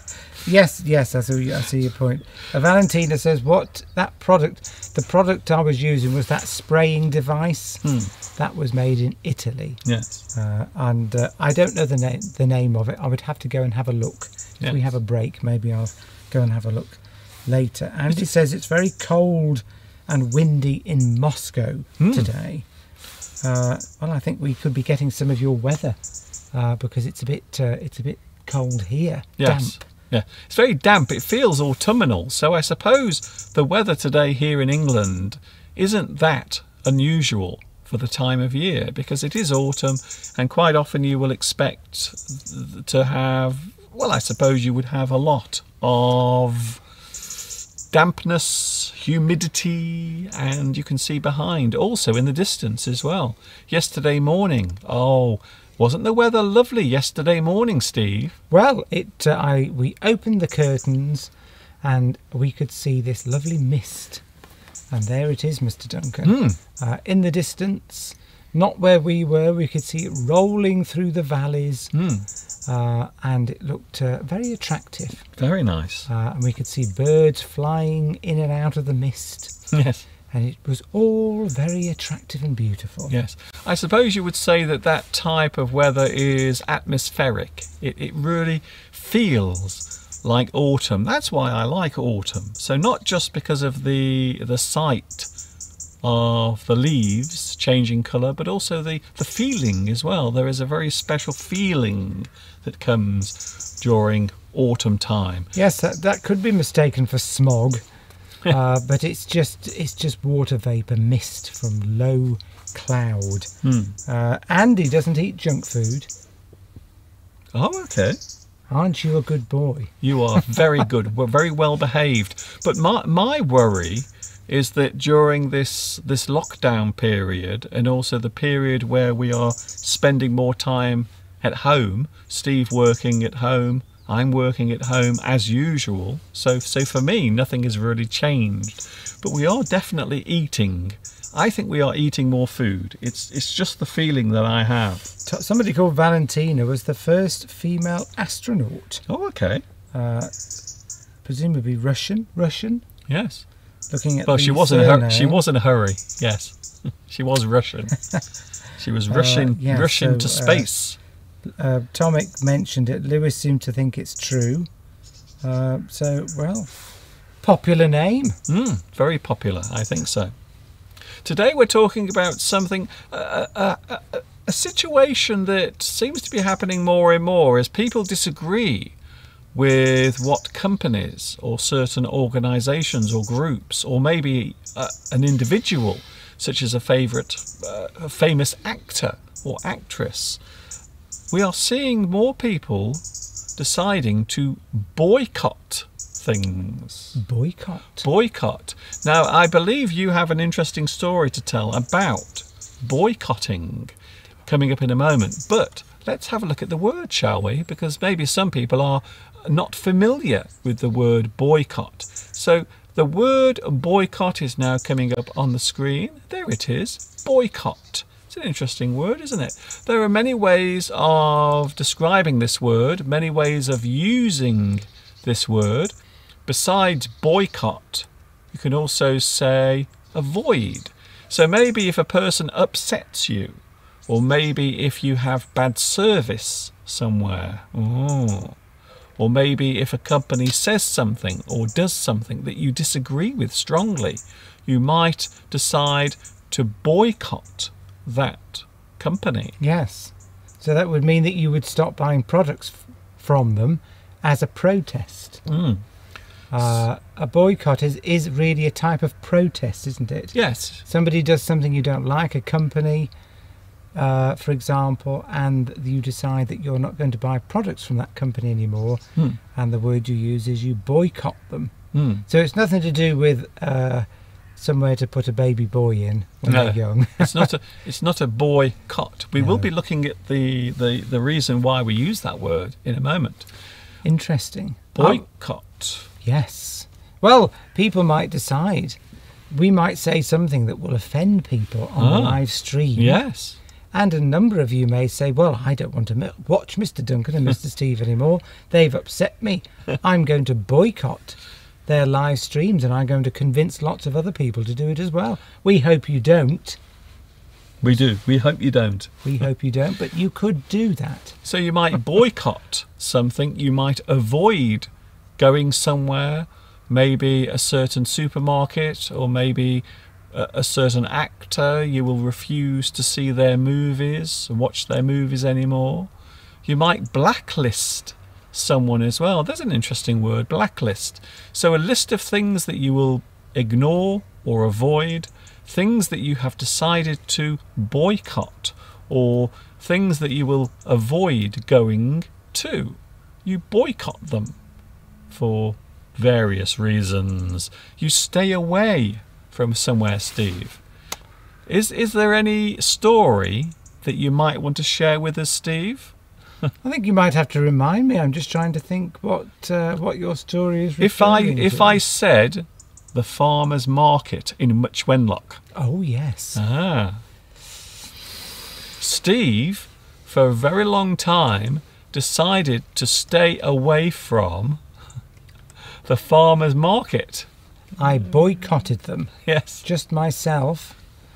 Yes, I see your point. Valentina says, the product I was using was that spraying device. That was made in Italy. Yes. And I don't know the name of it. I would have to go and have a look. If we have a break, maybe I'll go and have a look later. Andy says it's very cold and windy in Moscow today. Well, I think we could be getting some of your weather because it's a bit cold here. Yes. Damp. Yeah, it's very damp. It feels autumnal. So I suppose the weather today here in England isn't that unusual for the time of year, because it is autumn, and quite often you will expect to have, well, I suppose you would have a lot of dampness, humidity, and you can see behind also in the distance as well. Yesterday morning, wasn't the weather lovely yesterday morning, Steve? Well, we opened the curtains and we could see this lovely mist. And there it is, Mr. Duncan. In the distance, not where we were, we could see it rolling through the valleys. And it looked very attractive. Very nice. And we could see birds flying in and out of the mist. Yes. And it was all very attractive and beautiful. Yes. I suppose you would say that type of weather is atmospheric. It really feels like autumn. That's why I like autumn. So not just because of the sight of the leaves changing colour, but also the feeling as well. There is a very special feeling that comes during autumn time. Yes, that could be mistaken for smog. But it's just water vapour, mist from low cloud. Andy doesn't eat junk food. Oh, okay. Aren't you a good boy? You are very good. We're very well behaved. But my worry is that during this lockdown period, and also the period where we are spending more time at home, Steve working at home, I'm working at home as usual, so for me nothing has really changed, but we are definitely eating. I think we are eating more food. It's just the feeling that I have. Somebody called Valentina was the first female astronaut. Oh, okay. Presumably Russian. Yes. Looking at well, she was in a hurry. Yes, she was Russian. She was rushing to space. Tomic mentioned it. Lewis seemed to think it's true. Popular name. Very popular, I think so. Today we're talking about something, a situation that seems to be happening more and more as people disagree with what companies or certain organisations or groups, or maybe an individual, such as a famous actor or actress. We are seeing more people deciding to boycott things. Boycott. Now, I believe you have an interesting story to tell about boycotting coming up in a moment. But let's have a look at the word, shall we? Because maybe some people are not familiar with the word boycott. So the word boycott is now coming up on the screen. There it is, boycott. It's an interesting word, isn't it? There are many ways of describing this word, many ways of using this word. Besides boycott, you can also say avoid. So maybe if a person upsets you, or maybe if you have bad service somewhere, or maybe if a company says something or does something that you disagree with strongly, you might decide to boycott that company. Yes. So that would mean that you would stop buying products from them as a protest. A boycott is really a type of protest, isn't it? Yes. Somebody does something you don't like, a company, for example, and you decide that you're not going to buy products from that company anymore, and the word you use is you boycott them. So it's nothing to do with somewhere to put a baby boy in when they're young. It's not a boycott. We will be looking at the reason why we use that word in a moment. Interesting. Boycott. Yes. Well, people might decide. We might say something that will offend people on the live stream. Yes. And a number of you may say, well, I don't want to watch Mr. Duncan and Mr. Steve anymore. They've upset me. I'm going to boycott their live streams, and I'm going to convince lots of other people to do it as well. We hope you don't. We do. We hope you don't. We hope you don't, but you could do that. So you might boycott something. You might avoid going somewhere, maybe a certain supermarket, or maybe a certain actor. You will refuse to see their movies, watch their movies anymore. You might blacklist someone as well. There's an interesting word, blacklist. So a list of things that you will ignore or avoid, things that you have decided to boycott, or things that you will avoid going to. You boycott them for various reasons. You stay away from somewhere, Steve. Is there any story that you might want to share with us, Steve? I think you might have to remind me. I'm just trying to think what your story is. If I said the farmer's market in Much Wenlock. Oh yes. Steve, for a very long time, decided to stay away from the farmer's market. I boycotted them. Yes. Just myself.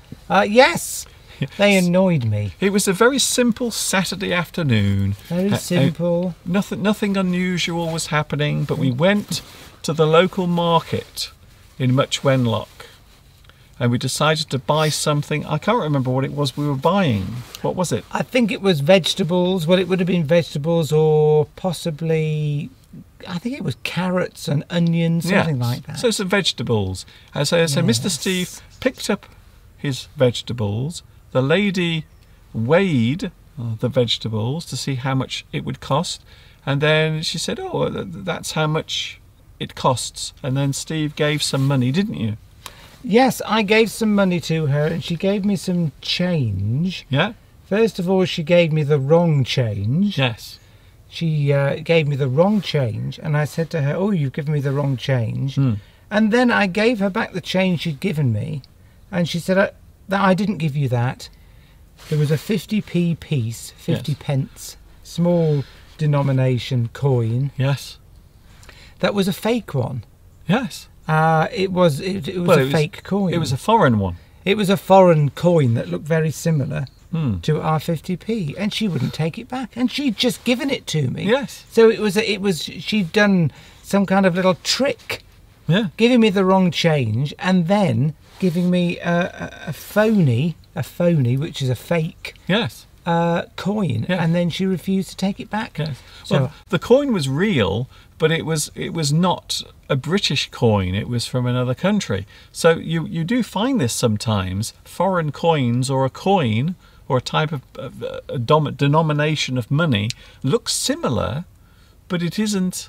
Yes. They annoyed me. It was a very simple Saturday afternoon. Very simple. Nothing unusual was happening, but we went to the local market in Much Wenlock, and we decided to buy something. I can't remember what it was we were buying. What was it? I think it was vegetables. Well, it would have been vegetables, or possibly, I think it was carrots and onions, something like that. So some vegetables. And so Mr. Steve picked up his vegetables. The lady weighed the vegetables to see how much it would cost, and then she said, oh, that's how much it costs. And then Steve gave some money, didn't you? Yes, I gave some money to her, and she gave me some change. Yeah. First of all, she gave me the wrong change. Yes. She gave me the wrong change, and I said to her, oh, you've given me the wrong change. And then I gave her back the change she'd given me, and she said, I didn't give you that. There was a 50p piece, 50 pence, small denomination coin. Yes. That was a fake one. Yes. It was a fake coin. It was a foreign one. It was a foreign coin that looked very similar to our 50p, and she wouldn't take it back, and she'd just given it to me. Yes. So she'd done some kind of little trick, giving me the wrong change, and then giving me a phony, which is a fake. Yes. Coin, and then she refused to take it back. Yes. So well, the coin was real, but it was not a British coin. It was from another country. So you do find this sometimes. Foreign coins, or a coin, or a type of a denomination of money looks similar, but it isn't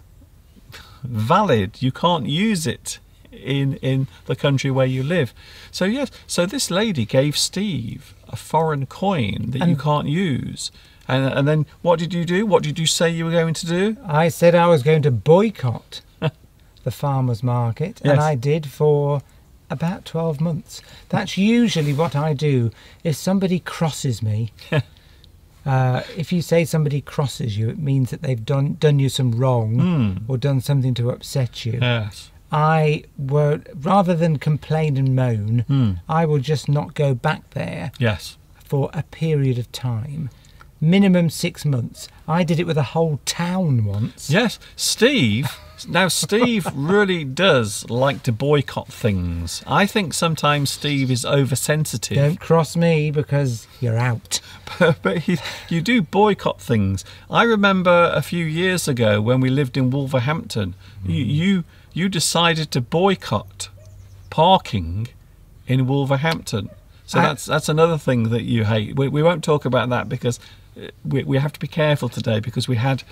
valid. You can't use it in the country where you live. So yes, so this lady gave Steve a foreign coin that you can't use, and then what did you do? What did you say you were going to do? I said I was going to boycott the farmer's market, and I did for about 12 months. That's usually what I do if somebody crosses me. If you say somebody crosses you, it means that they've done you some wrong or done something to upset you. Yes. Rather than complain and moan, I will just not go back there. Yes. For a period of time, minimum 6 months. I did it with a whole town once. Yes, Steve. Now Steve really does like to boycott things. I think sometimes Steve is oversensitive. Don't cross me, because you're out. But you do boycott things. I remember a few years ago when we lived in Wolverhampton, you decided to boycott parking in Wolverhampton. So that's another thing that you hate. We won't talk about that, because we have to be careful today, because we had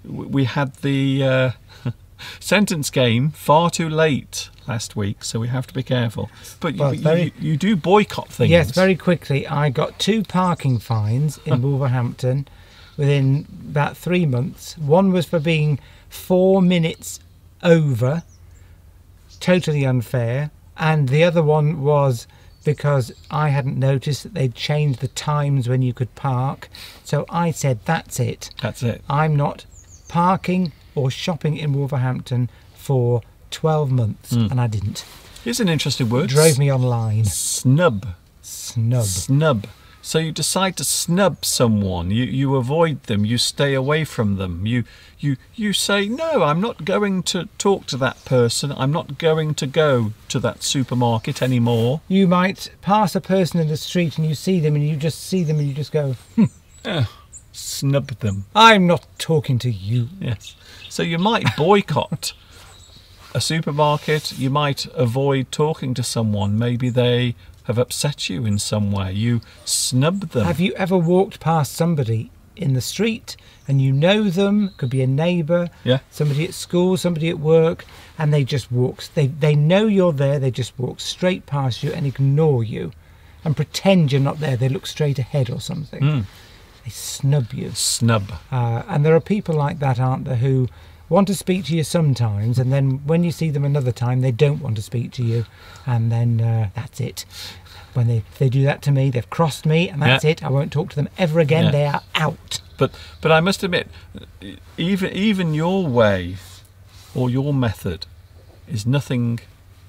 the sentence game far too late last week, so we have to be careful. But you do boycott things. Yes, very quickly. I got 2 parking fines in Wolverhampton within about 3 months. One was for being 4 minutes over, totally unfair, and the other one was because I hadn't noticed that they'd changed the times when you could park. So I said, that's it. That's it. I'm not parking or shopping in Wolverhampton for 12 months. And I didn't. Here's an interesting word. Drove me online. Snub. Snub. Snub. So you decide to snub someone. You avoid them. You stay away from them. You say, no, I'm not going to talk to that person. I'm not going to go to that supermarket anymore. You might pass a person in the street and you see them and you just see them and you just go, Snub them. I'm not talking to you. Yes. So you might boycott a supermarket. You might avoid talking to someone. Maybe they have upset you in some way. You snub them. Have you ever walked past somebody in the street and you know them? Could be a neighbour, Yeah. somebody at school, somebody at work, and they just walk. They know you're there. They just walk straight past you and ignore you, and pretend you're not there. They look straight ahead or something. They snub you. Snub. And there are people like that, aren't there, who want to speak to you sometimes, and then when you see them another time, they don't want to speak to you, and then that's it. When they do that to me, they've crossed me, and that's it. I won't talk to them ever again. Yeah. They are out. But I must admit, even your way or your method is nowhere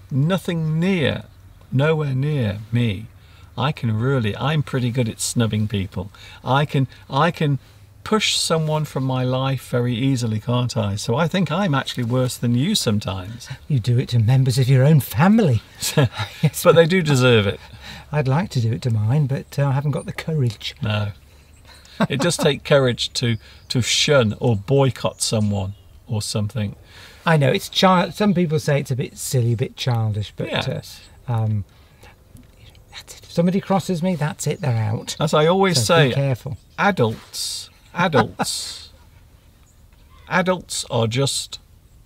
near me. I'm pretty good at snubbing people. I can push someone from my life very easily, can't I? So I think I'm actually worse than you sometimes. You do it to members of your own family. Yes, But they do deserve it. I'd like to do it to mine, but I haven't got the courage. No. It does take courage to shun or boycott someone or something. I know it's some people say it's a bit silly, a bit childish, but Yes. that's it. If somebody crosses me, that's it. They're out. As I always So say, be careful. adults are just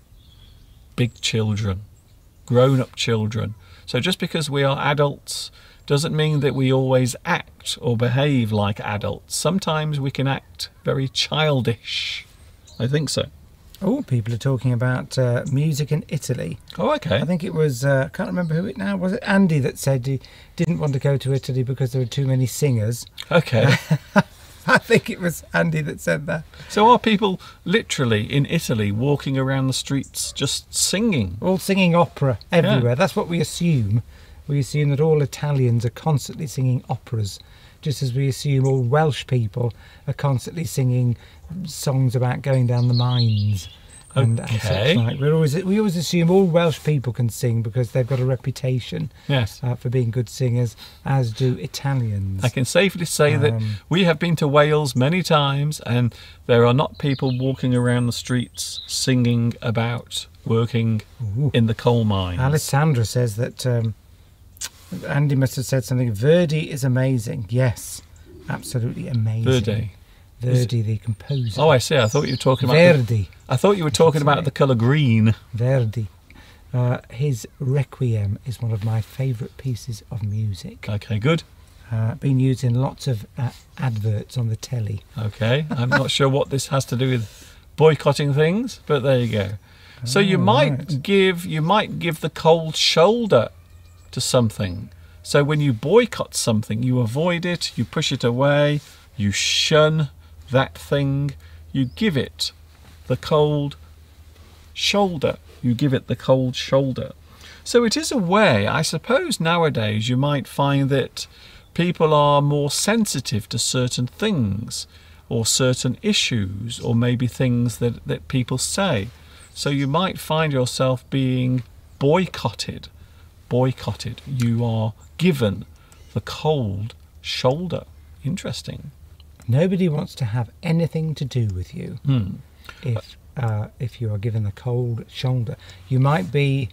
big children, grown-up children. So just because we are adults doesn't mean that we always act or behave like adults. Sometimes we can act very childish. I think so. Oh, people are talking about music in Italy. Oh, okay. I think it was, I can't remember who it now was. It Andy that said he didn't want to go to Italy because there were too many singers. Okay. I think it was Andy that said that. So are people literally in Italy walking around the streets just singing? All singing opera everywhere. That's what we assume. We assume that all Italians are constantly singing operas, just as we assume all Welsh people are constantly singing songs about going down the mines and such like. We always assume all Welsh people can sing because they've got a reputation Yes. for being good singers, as do Italians. I can safely say that we have been to Wales many times, and there are not people walking around the streets singing about working in the coal mines. Alessandra says that Andy must have said something. Verdi is amazing. Yes, absolutely amazing. Verdi, the composer. Oh, I see. I thought you were talking about. Verdi. I thought you were talking about the colour green. Verdi. His Requiem is one of my favourite pieces of music. Okay, good. Been used in lots of adverts on the telly. Okay, I'm not sure what this has to do with boycotting things, but there you go. So you might give the cold shoulder to something. So when you boycott something, you avoid it, you push it away, you shun that thing, you give it the cold shoulder. You give it the cold shoulder. So it is a way, I suppose nowadays you might find that people are more sensitive to certain things or certain issues or maybe things that people say. So you might find yourself being boycotted. You are given the cold shoulder. Interesting. Nobody wants to have anything to do with you if you are given the cold shoulder. You might be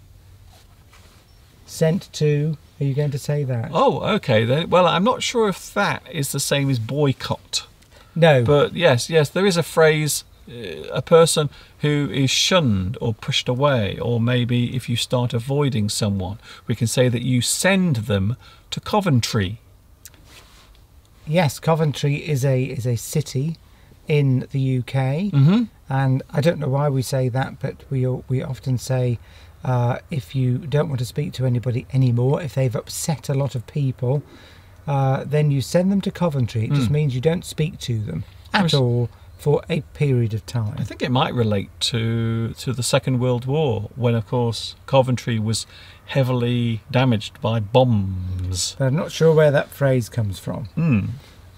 sent to. Are you going to say that? Oh, okay then. Well, I'm not sure if that is the same as boycott. No. But yes, there is a phrase, a person who is shunned or pushed away, or maybe if you start avoiding someone, we can say that you send them to Coventry. Yes, Coventry is a city in the UK, and I don't know why we say that, but we often say if you don't want to speak to anybody anymore, if they've upset a lot of people, then you send them to Coventry. It just means you don't speak to them at all for a period of time. I think it might relate to the Second World War, when, of course, Coventry was heavily damaged by bombs. But I'm not sure where that phrase comes from.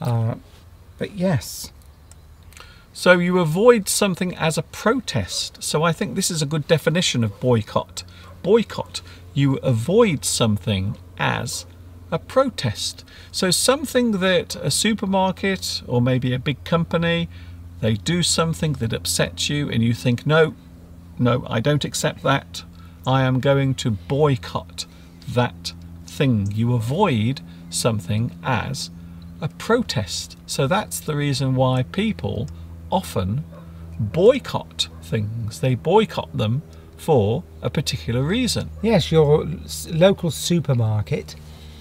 But yes. So you avoid something as a protest. So I think this is a good definition of boycott. Boycott, you avoid something as a protest. So something that a supermarket or maybe a big company, they do something that upsets you and you think, no, I don't accept that. I am going to boycott that thing. You avoid something as a protest. So that's the reason why people often boycott things. They boycott them for a particular reason. Yes, your local supermarket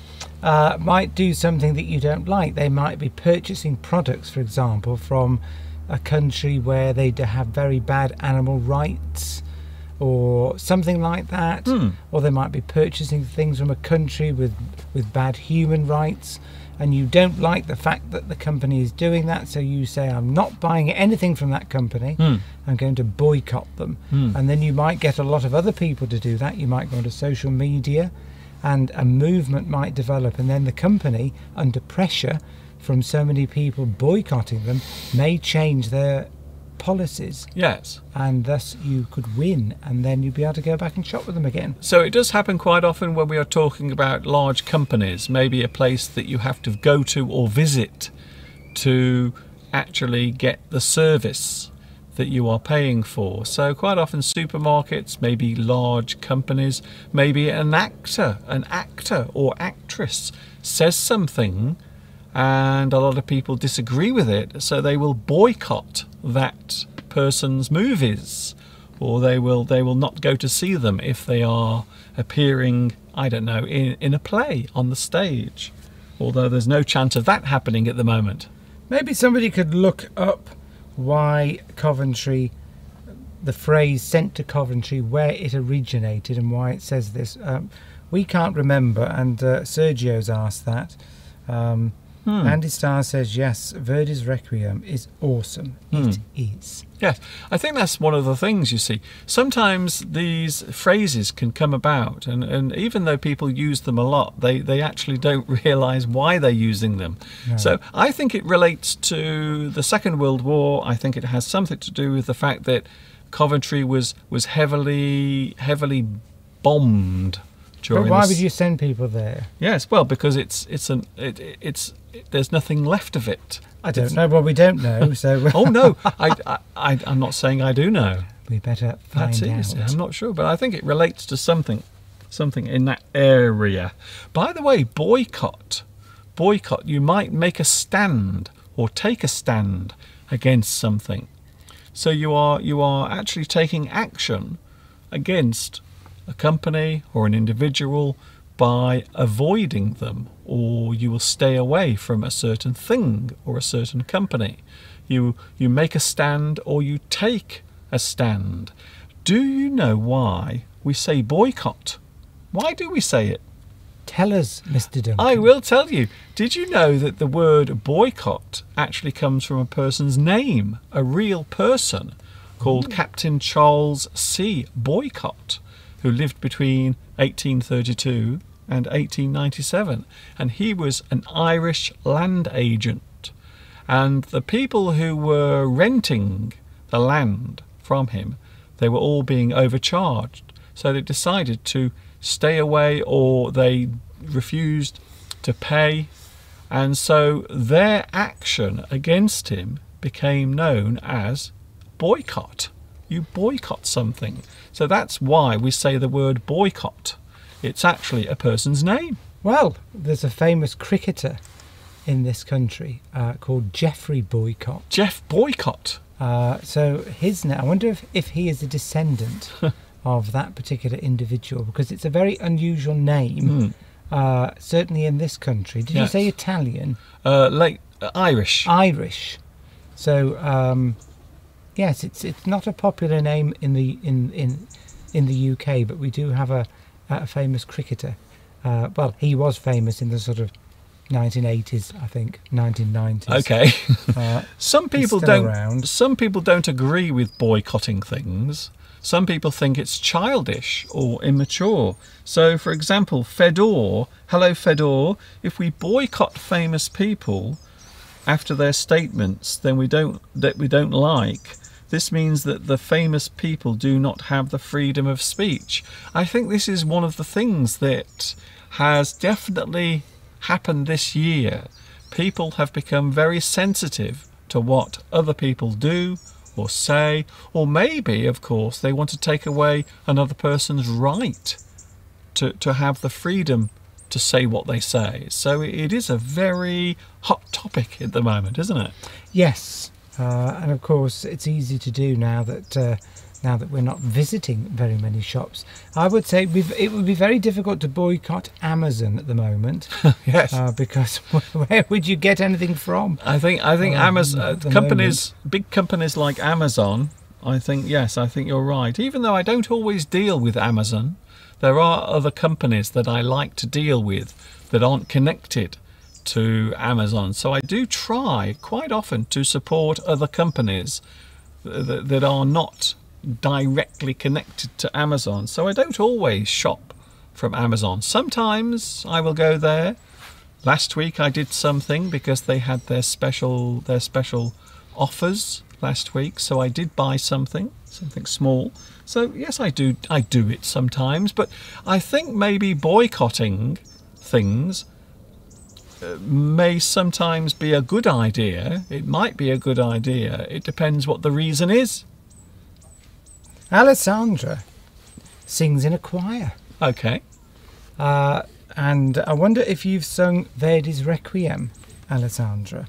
might do something that you don't like. They might be purchasing products, for example, from a country where they have very bad animal rights or something like that. Or they might be purchasing things from a country with bad human rights, and you don't like the fact that the company is doing that, so you say, I'm not buying anything from that company, I'm going to boycott them. And then you might get a lot of other people to do that. You might go onto social media and a movement might develop, and then the company, under pressure from so many people boycotting them, may change their policies. Yes. And thus you could win, and then you'd be able to go back and shop with them again. So it does happen quite often when we are talking about large companies, maybe a place that you have to go to or visit to actually get the service that you are paying for. So quite often supermarkets, maybe large companies, maybe an actor or actress says something and a lot of people disagree with it, so they will boycott that person's movies, or they will not go to see them if they are appearing, I don't know, in a play on the stage, although there's no chance of that happening at the moment. Maybe somebody could look up why Coventry, the phrase sent to Coventry, where it originated and why it says this. We can't remember, and Sergio's asked that. Andy Starr says, yes, Verdi's Requiem is awesome. It is. Yes, I think that's one of the things, you see. Sometimes these phrases can come about, and even though people use them a lot, they actually don't realise why they're using them. No. So I think it relates to the Second World War. I think it has something to do with the fact that Coventry was heavily bombed during But why this. would you send people there? Yes, well, because there's nothing left of it. I don't know. Well, we don't know, so... Oh no, I'm not saying I do know. We better find That's it. out. I'm not sure, but I think it relates to something in that area. By the way, boycott. You might make a stand or take a stand against something. So you are actually taking action against a company or an individual by avoiding them, or you will stay away from a certain thing or a certain company. You make a stand or you take a stand. Do you know why we say boycott? Why do we say it? Tell us, Mr. Duncan. I will tell you. Did you know that the word boycott actually comes from a person's name, a real person called Captain Charles C. Boycott, who lived between 1832 and 1897, and he was an Irish land agent, and the people who were renting the land from him, they were all being overcharged, so they decided to stay away, or they refused to pay, and so their action against him became known as boycott. You boycott something. So that's why we say the word boycott. It's actually a person's name. Well, there's a famous cricketer in this country called Geoffrey Boycott. Jeff Boycott. So his name, I wonder if he is a descendant of that particular individual, because it's a very unusual name, certainly in this country. Did you say Italian? Irish. Irish. So yes, it's not a popular name in in the UK, but we do have a famous cricketer. Well, he was famous in the sort of 1980s, I think, 1990s. Okay. Some people don't. Around. Some people don't agree with boycotting things. Some people think it's childish or immature. So, for example, Fedor. Hello, Fedor. If we boycott famous people after their statements, then we don't like. This means that the famous people do not have the freedom of speech. I think this is one of the things that has definitely happened this year. People have become very sensitive to what other people do or say, or maybe, of course, they want to take away another person's right to have the freedom to say what they say. So it is a very hot topic at the moment, isn't it? Yes, and of course it's easy to do now that we're not visiting very many shops. I would say it would be very difficult to boycott Amazon at the moment. Yes, because where would you get anything from? I think Amazon companies, big companies like Amazon. I think you're right. Even though I don't always deal with Amazon, there are other companies that I like to deal with that aren't connected to Amazon. So I do try quite often to support other companies that are not directly connected to Amazon. So I don't always shop from Amazon. Sometimes I will go there. Last week I did something because they had their special offers last week, so I did buy something small. So yes, I do it sometimes, but I think maybe boycotting things may sometimes be a good idea. It might be a good idea. It depends what the reason is. Alessandra sings in a choir. Okay. And I wonder if you've sung Verdi's Requiem, Alessandra.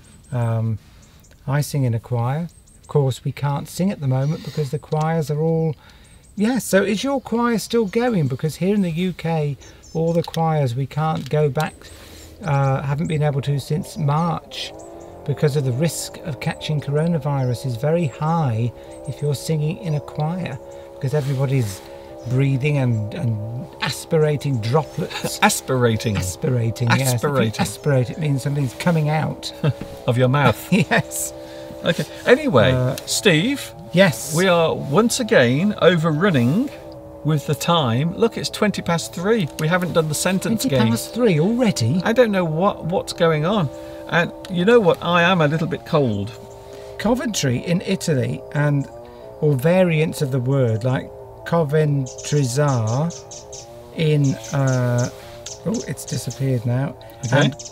I sing in a choir. Of course, we can't sing at the moment because the choirs are all... Yes, so is your choir still going? Because here in the UK, all the choirs, we can't go back, haven't been able to since March, because of the risk of catching coronavirus is very high if you're singing in a choir, because everybody's breathing and aspirating droplets. Aspirating, yes. Aspirate, it means something's coming out. Of your mouth. Yes. Okay. Anyway, Steve. Yes. We are once again overrunning with the time. Look, it's 3:20. We haven't done the sentence game. 3:20 already? I don't know what's going on. And you know what? I am a little bit cold. Coventry in Italy, or variants of the word like Coventrizar in it's disappeared now. Okay. And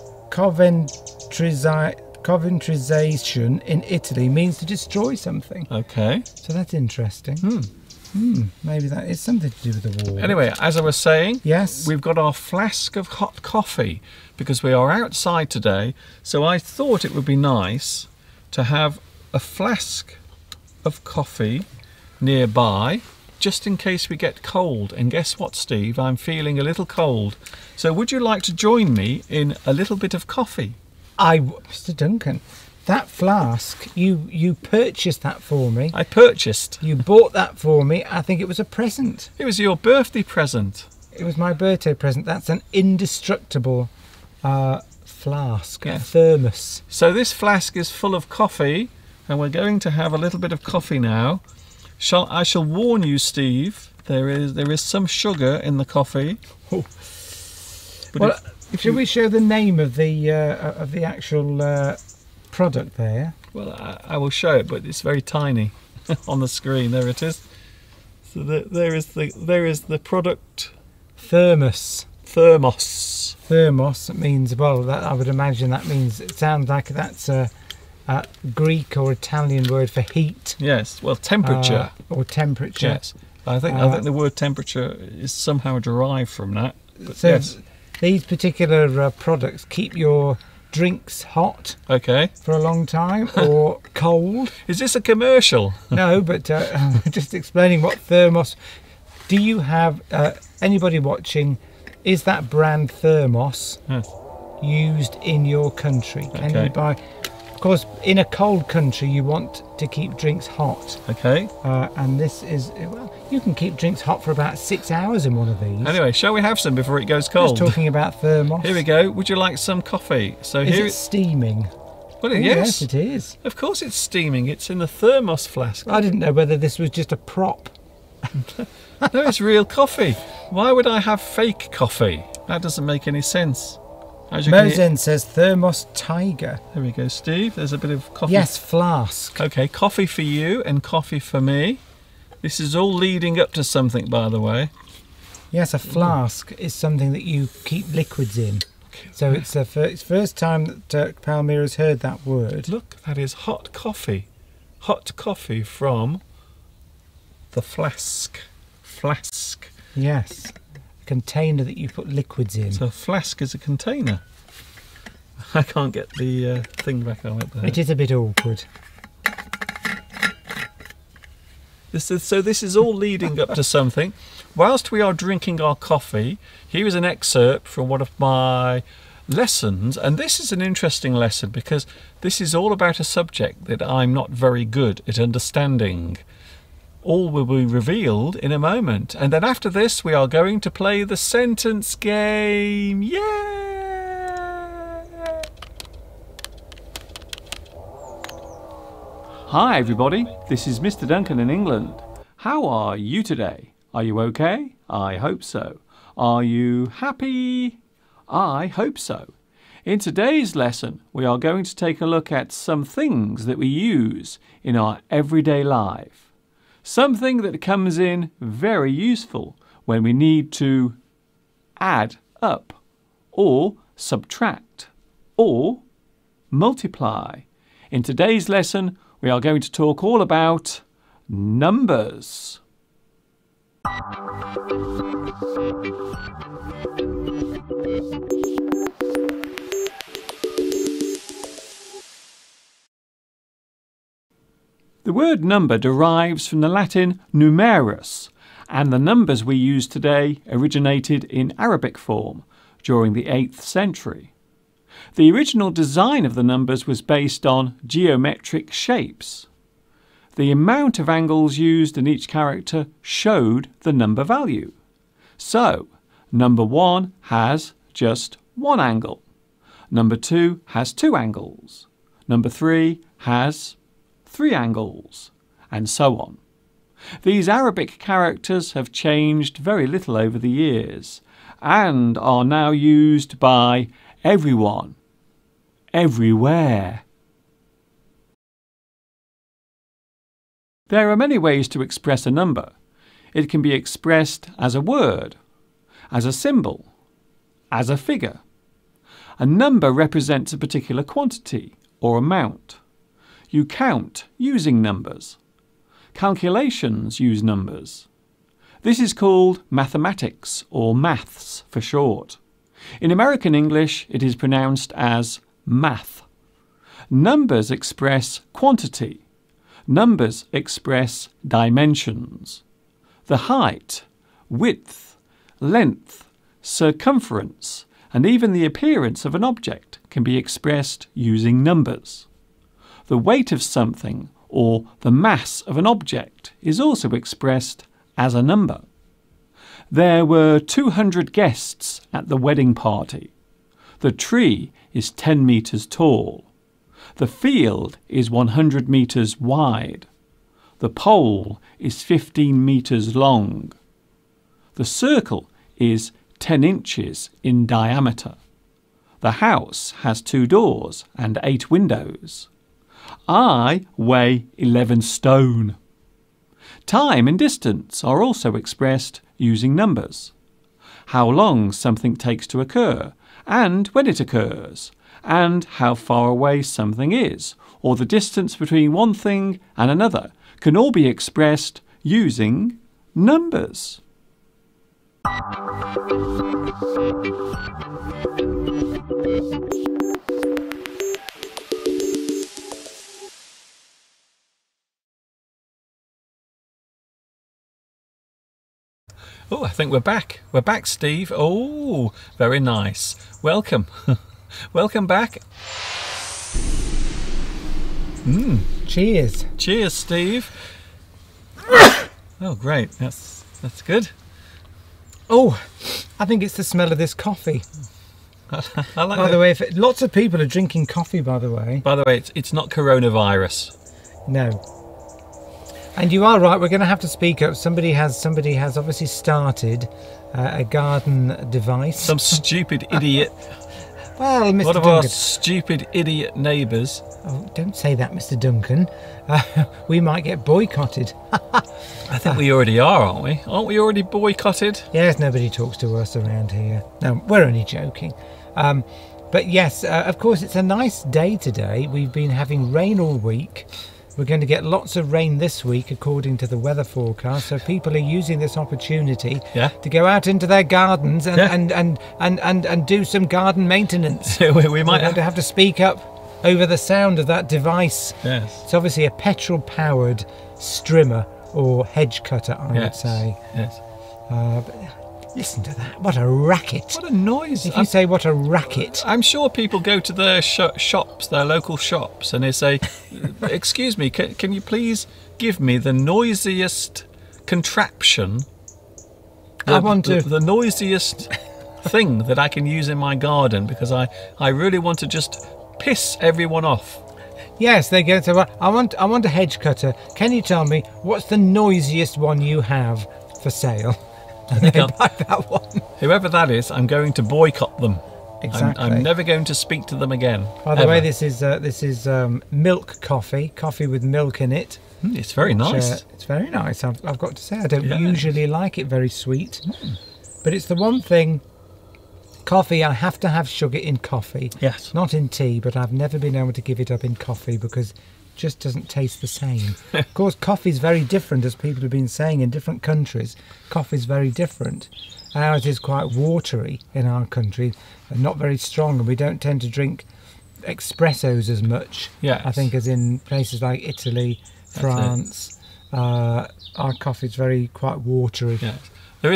Coventrization in Italy means to destroy something. Okay. So that's interesting. Maybe that is something to do with the war. Anyway, as I was saying, yes, we've got our flask of hot coffee because we are outside today. So I thought it would be nice to have a flask of coffee nearby, just in case we get cold. And guess what, Steve? I'm feeling a little cold. So would you like to join me in a little bit of coffee? Mr. Duncan, that flask, you purchased that for me. I purchased. You bought that for me. I think it was a present. It was your birthday present. It was my birthday present. That's an indestructible flask, yes. A thermos. So this flask is full of coffee, and we're going to have a little bit of coffee now. I shall warn you, Steve, there is some sugar in the coffee. Oh. Well, shall we show the name of the actual product there? Well, I will show it, but it's very tiny on the screen. There it is. So there is the product. Thermos. Thermos. Thermos. It means, well, I would imagine that means, it sounds like that's a Greek or Italian word for heat. Yes. Well, temperature. Or temperature. Yes. I think the word temperature is somehow derived from that. But so yes. These particular products keep your drinks hot. Okay. For a long time, or cold. Is this a commercial? No, but just explaining what Thermos. Do you have anybody watching? Is that brand Thermos used in your country? Can you buy? course, in a cold country, you want to keep drinks hot. Okay. And this is, well, you can keep drinks hot for about 6 hours in one of these. Anyway, shall we have some before it goes cold? Just talking about thermos. Here we go. Would you like some coffee? So Is here it steaming? Well, Oh, yes. yes, it is. Of course it's steaming. It's in the thermos flask. I didn't know whether this was just a prop. No, it's real coffee. Why would I have fake coffee? That doesn't make any sense. As you can hear- Mosen says thermos tiger. There we go, Steve. There's a bit of coffee. Yes, flask. Okay, coffee for you and coffee for me. This is all leading up to something, by the way. Yes, a flask is something that you keep liquids in. So it's the first time that Palmyra has heard that word. Look, that is hot coffee. Hot coffee from the flask. Flask. Yes, a container that you put liquids in. So a flask is a container. I can't get the thing back on it there. It is a bit awkward. This is all leading up to something. Whilst we are drinking our coffee, here is an excerpt from one of my lessons, and this is an interesting lesson because this is all about a subject that I'm not very good at understanding. All will be revealed in a moment, and then after this we are going to play the sentence game. Yay! Hi everybody, this is Mr. Duncan in England. How are you today? Are you okay? I hope so. Are you happy? I hope so. In today's lesson, we are going to take a look at some things that we use in our everyday life. Something that comes in very useful when we need to add up, or subtract, or multiply. In today's lesson, we are going to talk all about numbers. The word number derives from the Latin numerus, and the numbers we use today originated in Arabic form during the 8th century. The original design of the numbers was based on geometric shapes. The amount of angles used in each character showed the number value. So, number 1 has just 1 angle. Number 2 has 2 angles. Number 3 has 3 angles, and so on. These Arabic characters have changed very little over the years, and are now used by everyone, everywhere. There are many ways to express a number. It can be expressed as a word, as a symbol, as a figure. A number represents a particular quantity or amount. You count using numbers. Calculations use numbers. This is called mathematics, or maths for short. In American English, it is pronounced as math. Numbers express quantity. Numbers express dimensions. The height, width, length, circumference, and even the appearance of an object can be expressed using numbers. The weight of something, or the mass of an object, is also expressed as a number. There were 200 guests at the wedding party. The tree is 10 meters tall. The field is 100 meters wide. The pole is 15 meters long. The circle is 10 inches in diameter. The house has 2 doors and 8 windows. I weigh 11 stone. Time and distance are also expressed using numbers. How long something takes to occur, and when it occurs, and how far away something is, or the distance between one thing and another, can all be expressed using numbers. Oh, I think we're back. We're back, Steve. Oh, very nice. Welcome. Welcome back. Cheers. Cheers, Steve. Oh, great. That's good. Oh, I think it's the smell of this coffee. I like By the way, lots of people are drinking coffee, by the way. By the way, it's not coronavirus. No. And you are right, we're going to have to speak up. Somebody has obviously started a garden device. Some stupid idiot. Well, Mr. One of our Duncan. stupid idiot neighbours. Oh, don't say that, Mr. Duncan. We might get boycotted. I think we already are, aren't we? Aren't we already boycotted? Yes, nobody talks to us around here. No, we're only joking. But yes, of course, it's a nice day today. We've been having rain all week. We're going to get lots of rain this week, according to the weather forecast. So people are using this opportunity to go out into their gardens and do some garden maintenance. we might We're going to have to speak up over the sound of that device. Yes. It's obviously a petrol-powered strimmer or hedge cutter, I would say. Yes. But listen to that. What a racket. What a noise. If you say what a racket. I'm sure people go to their shops, their local shops, and they say, excuse me, can you please give me the noisiest contraption, the noisiest thing that I can use in my garden, because I really want to just piss everyone off. Yes, they go to, I want a hedge cutter. Can you tell me what's the noisiest one you have for sale? And they buy that one. Whoever that is, I'm going to boycott them. Exactly. I'm never going to speak to them again. By the way, this is milk coffee with milk in it. It's very nice. It's very nice. I've got to say, I don't usually like it very sweet, but it's the one thing. Coffee, I have to have sugar in coffee. Yes. Not in tea, but I've never been able to give it up in coffee because it just doesn't taste the same. Of course, coffee is very different, as people have been saying in different countries. Coffee is very different. Ours is quite watery in our country and not very strong, and we don't tend to drink espressos as much. Yes. I think as in places like Italy, France. Our coffee is quite watery. Yes. There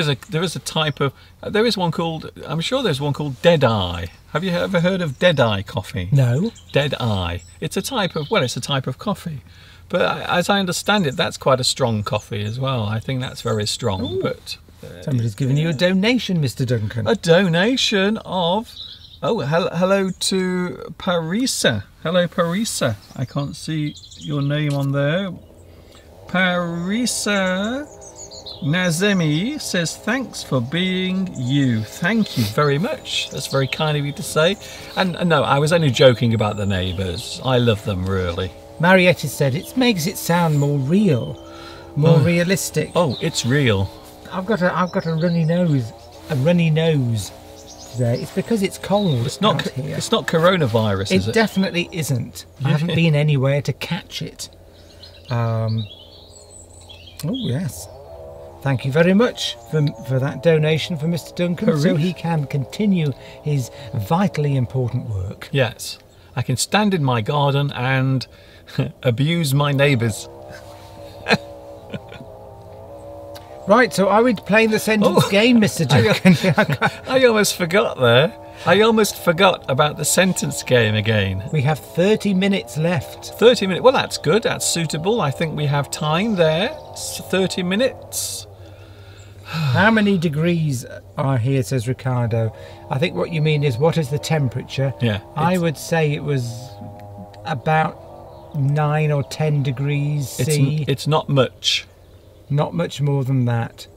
is one called, I'm sure there's one called Deadeye. Have you ever heard of Deadeye coffee? No. Deadeye. It's a type of coffee. But as I understand it, that's quite a strong coffee as well. I think that's very strong. Ooh. But Somebody's given you a donation, Mr. Duncan. A donation of, hello to Parisa. Hello, Parisa. I can't see your name on there. Parisa Nazemi says, thanks for being you. Thank you very much. That's very kind of you to say. And no, I was only joking about the neighbours. I love them, really. Marietta said it makes it sound more real, more realistic. Oh, it's real. I've got a runny nose today. It's because it's cold. It's not out here. It's not coronavirus, is It it? definitely isn't. I haven't been anywhere to catch it. Oh yes. Thank you very much for that donation for Mr. Duncan, so he can continue his vitally important work. Yes. I can stand in my garden and abuse my neighbours. Right, so are we playing the sentence game, Mr. Duncan? I almost forgot there. I almost forgot about the sentence game again. We have 30 minutes left. 30 minutes. Well, that's good. That's suitable. I think we have time there. 30 minutes. How many degrees are here, says Ricardo? I think what you mean is, what is the temperature? Yeah. I would say it was about 9 or 10 degrees C. It's not much. Not much more than that.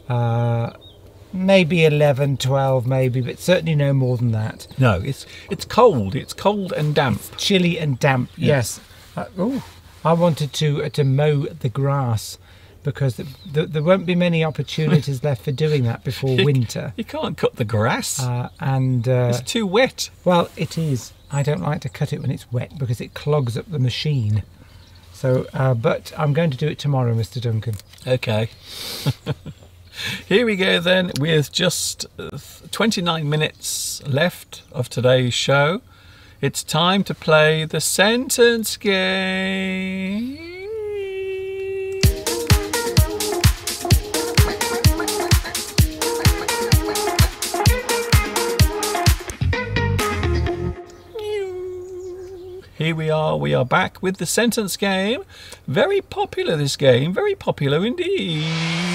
Maybe 11, 12 maybe, but certainly no more than that. No, it's cold. It's cold and damp. It's chilly and damp, yes. I wanted to mow the grass, because there won't be many opportunities left for doing that before winter. You can't cut the grass. It's too wet. Well, it is. I don't like to cut it when it's wet because it clogs up the machine. So, but I'm going to do it tomorrow, Mr. Duncan. Okay. Here we go then, with just 29 minutes left of today's show. It's time to play the sentence game. Here we are back with the sentence game. Very popular, this game. Very popular indeed.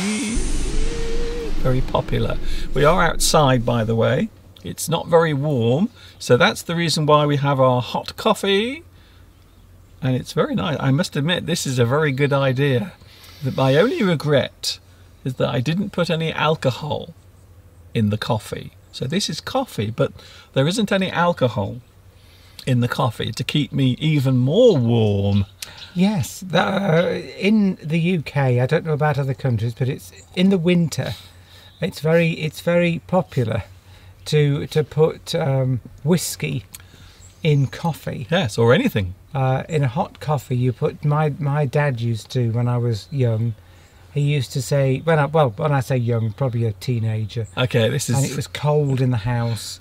Very popular. We are outside, by the way. It's not very warm, so that's the reason why we have our hot coffee. And it's very nice. I must admit, this is a very good idea. My only regret is that I didn't put any alcohol in the coffee. So this is coffee, but there isn't any alcohol in the coffee to keep me even more warm. Yes, in the UK, I don't know about other countries, but it's in the winter. It's very popular to put whiskey in coffee. Yes, or anything. In a hot coffee, you put. My dad used to, when I was young. He used to say, when I say young, probably a teenager. Okay, this is. And it was cold in the house.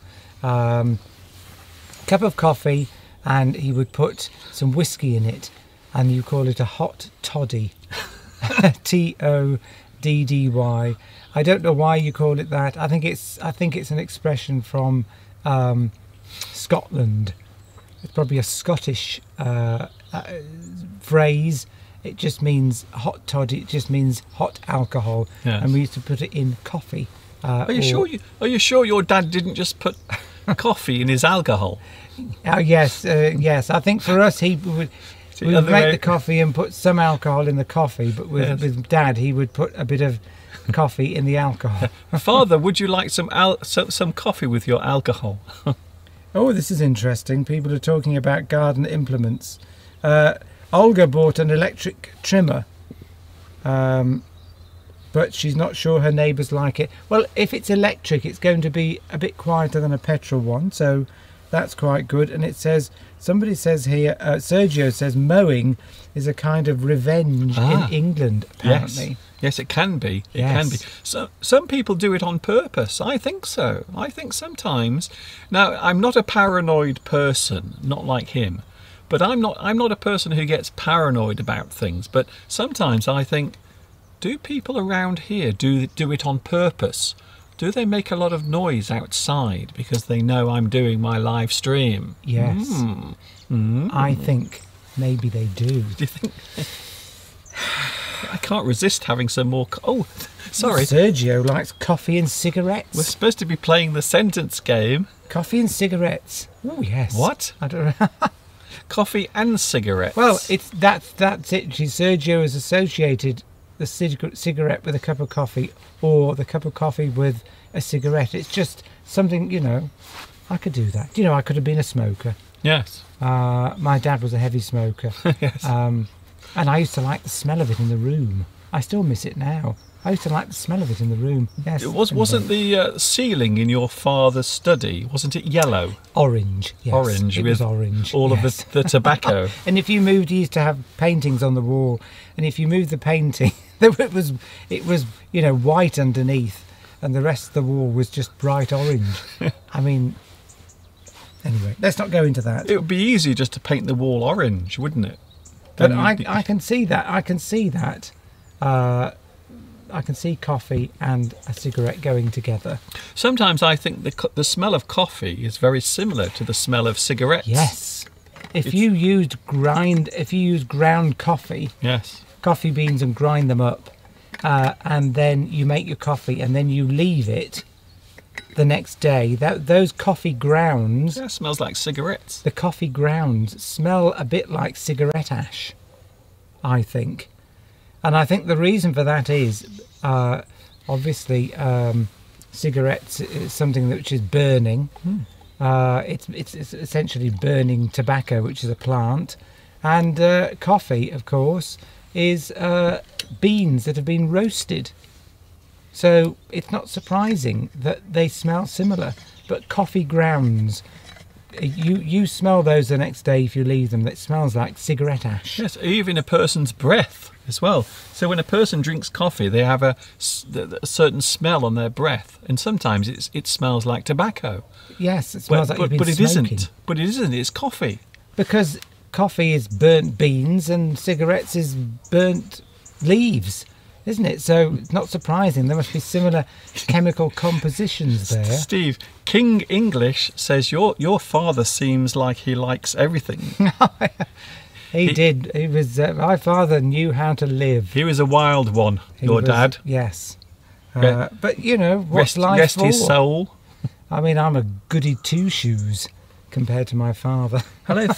Cup of coffee, and he would put some whiskey in it, and you call it a hot toddy. Toddy. I don't know why you call it that. I think it's an expression from Scotland. It's probably a Scottish phrase. It just means hot toddy. It just means hot alcohol, yes. And we used to put it in coffee. Are you sure your dad didn't just put coffee in his alcohol? Yes. I think for us, we would make the coffee and put some alcohol in the coffee, but with Dad, he would put a bit of coffee in the alcohol. Father, would you like some coffee with your alcohol? Oh, this is interesting. People are talking about garden implements. Olga bought an electric trimmer, but she's not sure her neighbours like it. Well, if it's electric, it's going to be a bit quieter than a petrol one, so that's quite good. And it says, somebody says here, Sergio says mowing is a kind of revenge in England, apparently. Yes, it can be. It can be. So some people do it on purpose. I think so. I think sometimes. Now, I'm not a paranoid person, not like him. But I'm not a person who gets paranoid about things. But sometimes I think, do people around here do it on purpose? Do they make a lot of noise outside because they know I'm doing my live stream? Yes. I think maybe they do. Do you think? I can't resist having some more. Oh, sorry. Sergio likes coffee and cigarettes. We're supposed to be playing the sentence game. Coffee and cigarettes. Oh yes. What? I don't know. Coffee and cigarettes. Well, that's it. Sergio has associated the cigarette with a cup of coffee, or the cup of coffee with a cigarette. It's just something, I could do that. I could have been a smoker. Yes. My dad was a heavy smoker. Yes. And I used to like the smell of it in the room. I still miss it now. I used to like the smell of it in the room. Yes. Wasn't the ceiling in your father's study, wasn't it yellow? Orange. Yes. Orange. It was orange. All of the tobacco. And if you moved, he used to have paintings on the wall. And if you moved the painting, it was white underneath, and the rest of the wall was just bright orange. I mean, anyway, let's not go into that. It would be easy just to paint the wall orange, wouldn't it? But I can see that. I can see that. I can see coffee and a cigarette going together. Sometimes I think the smell of coffee is very similar to the smell of cigarettes. Yes. If you used ground coffee, yes, coffee beans, and grind them up, and then you make your coffee, and then you leave it the next day, those coffee grounds, smells like cigarettes. The coffee grounds smell a bit like cigarette ash, I think. And I think the reason for that is, obviously, cigarettes is something which is burning. It's essentially burning tobacco, which is a plant. And coffee, of course, is beans that have been roasted. So it's not surprising that they smell similar. But coffee grounds, you smell those the next day if you leave them. It smells like cigarette ash. Yes, even a person's breath as well. So when a person drinks coffee, they have a certain smell on their breath, and sometimes it smells like tobacco. Yes, it smells like you've been smoking. But it isn't. It's coffee. Because coffee is burnt beans and cigarettes is burnt leaves. isn't it? So it's not surprising. There must be similar chemical compositions there. Steve, King English says your father seems like he likes everything. He did. He was. My father knew how to live. He was a wild one, your dad. Yes. Re- But you know, what's life Rest for? his soul. I mean, I'm a goody two shoes compared to my father. Hello,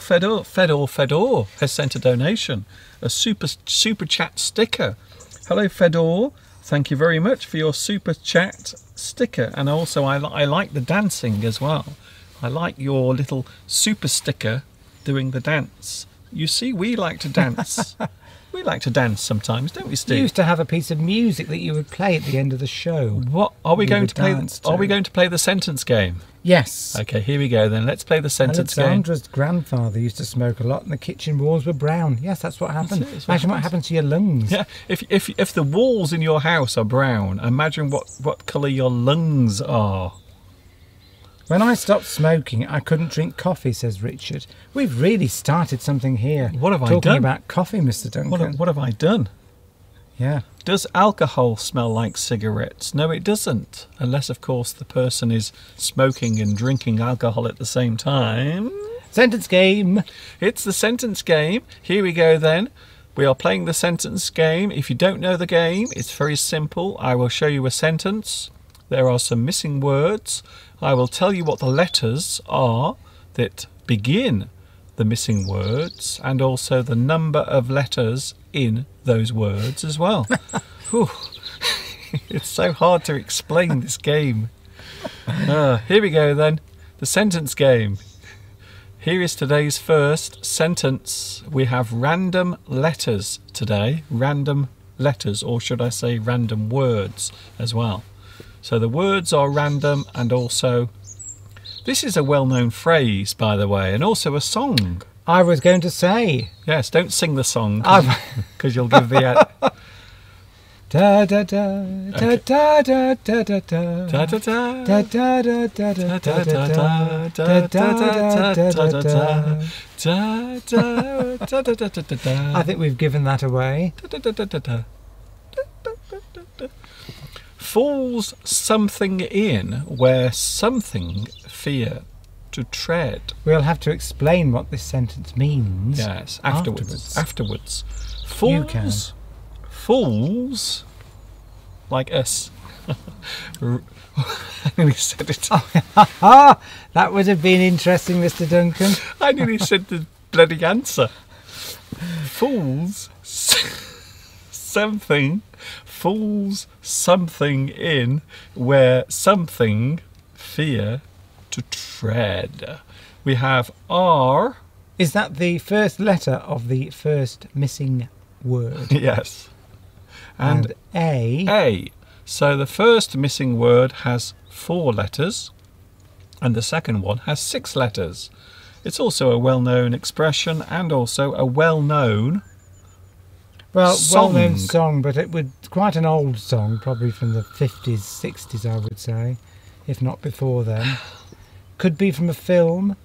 Fedor has sent a donation, a super chat sticker. Hello, Fedor. Thank you very much for your super chat sticker, and also I like the dancing as well. I like your little super sticker doing the dance. You see, we like to dance. We like to dance sometimes, don't we, Steve? You used to have a piece of music that you would play at the end of the show. What are we going to play? dance Are we to. going to play the sentence game? Yes. Okay, here we go then. Let's play the sentence game. Alexandra's grandfather used to smoke a lot, and the kitchen walls were brown. Yes, that's what happened. That's what Imagine what happens. happened to your lungs. Yeah, if the walls in your house are brown, imagine what colour your lungs are. When I stopped smoking, I couldn't drink coffee, says Richard. We've really started something here. What have I Talking done? about coffee, Mr. Duncan. What have I done? Yeah. Does alcohol smell like cigarettes? No, it doesn't. Unless, of course, the person is smoking and drinking alcohol at the same time. Sentence game. It's the sentence game. Here we go then. We are playing the sentence game. If you don't know the game, it's very simple. I will show you a sentence. There are some missing words. I will tell you what the letters are that begin the missing words, and also the number of letters in those words as well. Whew. It's so hard to explain this game. Here we go then. The sentence game. Here is today's first sentence. We have random letters today. Random letters, or should I say random words as well. So the words are random, and also this is a well-known phrase, by the way, and also a song. I was going to say. Yes, don't sing the song I've- because you'll give the Da da da da da da da da da da da da da da da da da da da da. I think we've given that away. Falls something in where something fear to tread. We'll have to explain what this sentence means. Yes, afterwards. You can. Fools like us. I nearly said it. Ah, that would have been interesting, Mr. Duncan. I nearly said the bloody answer. Fools something. Fools something in where something fear to tread. We have R. Is that the first letter of the first missing word? Yes. And A. A. So the first missing word has 4 letters, and the second one has 6 letters. It's also a well-known expression, and also a well-known well-known song, but it would quite an old song, probably from the 50s, 60s, I would say, if not before then. Could be from a film.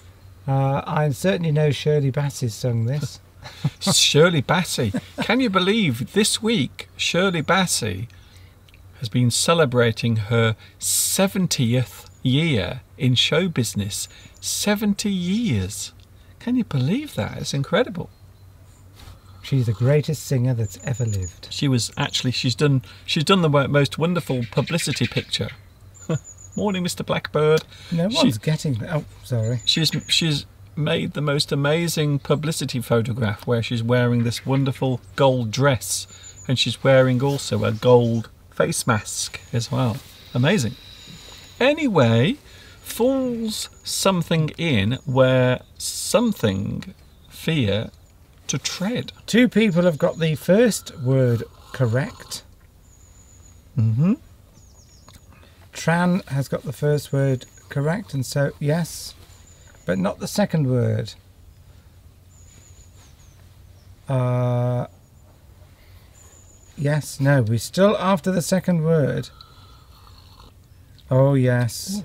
I certainly know Shirley Bassey's sung this. Shirley Bassey. Can you believe this week Shirley Bassey has been celebrating her 70th year in show business? 70 years. Can you believe that? It's incredible. She's the greatest singer that's ever lived. She's done the most wonderful publicity picture. Morning, Mr. Blackbird. No one's getting... Oh, sorry. She's made the most amazing publicity photograph where she's wearing this wonderful gold dress, and she's wearing also a gold face mask as well. Amazing. Anyway, falls something in where something fear to tread. 2 people have got the first word correct. Mm-hmm. Tran has got the first word correct, and so yes, but not the second word. Yes, no, we're still after the second word. Oh yes.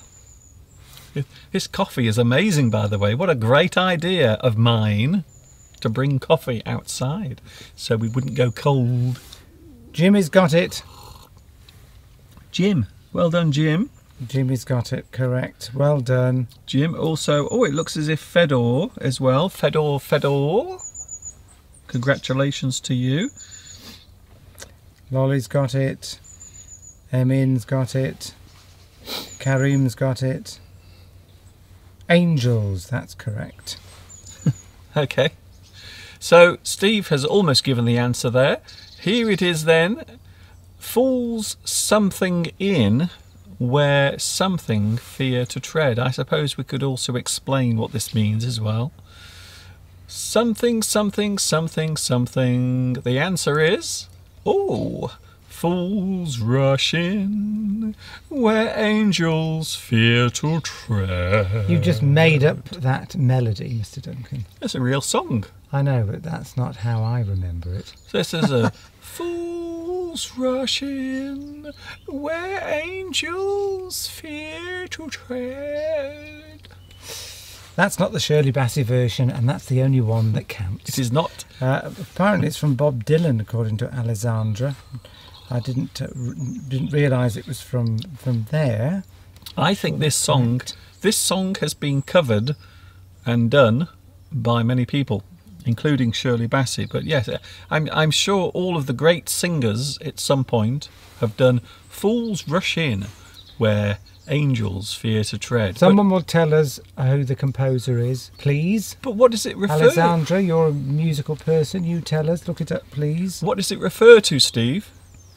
This coffee is amazing, by the way. What a great idea of mine to bring coffee outside so we wouldn't go cold. Jimmy's got it. Jim. Well done, Jim. Jimmy's got it, correct. Well done. Jim also, oh, it looks as if Fedor as well. Fedor. Congratulations to you. Lolly's got it. Emin's got it. Karim's got it. Angels, that's correct. Okay. So Steve has almost given the answer there. Here it is then. Fools something in where something fear to tread. I suppose we could also explain what this means as well. Something, something, something, something. The answer is, oh, fools rush in where angels fear to tread. You just made up that melody, Mr. Duncan. That's a real song. I know, but that's not how I remember it. This is a fools rush in where angels fear to tread. That's not the Shirley Bassey version, and that's the only one that counts. It is not. Apparently it's from Bob Dylan, according to Alessandra. I didn't realise it was from there. I think this song has been covered and done by many people, including Shirley Bassey. But yes, I'm sure all of the great singers at some point have done "Fools Rush In Where Angels Fear to Tread." Someone will tell us who the composer is, please. But what does it refer? Alessandra, you're a musical person. You tell us. Look it up, please. What does it refer to, Steve?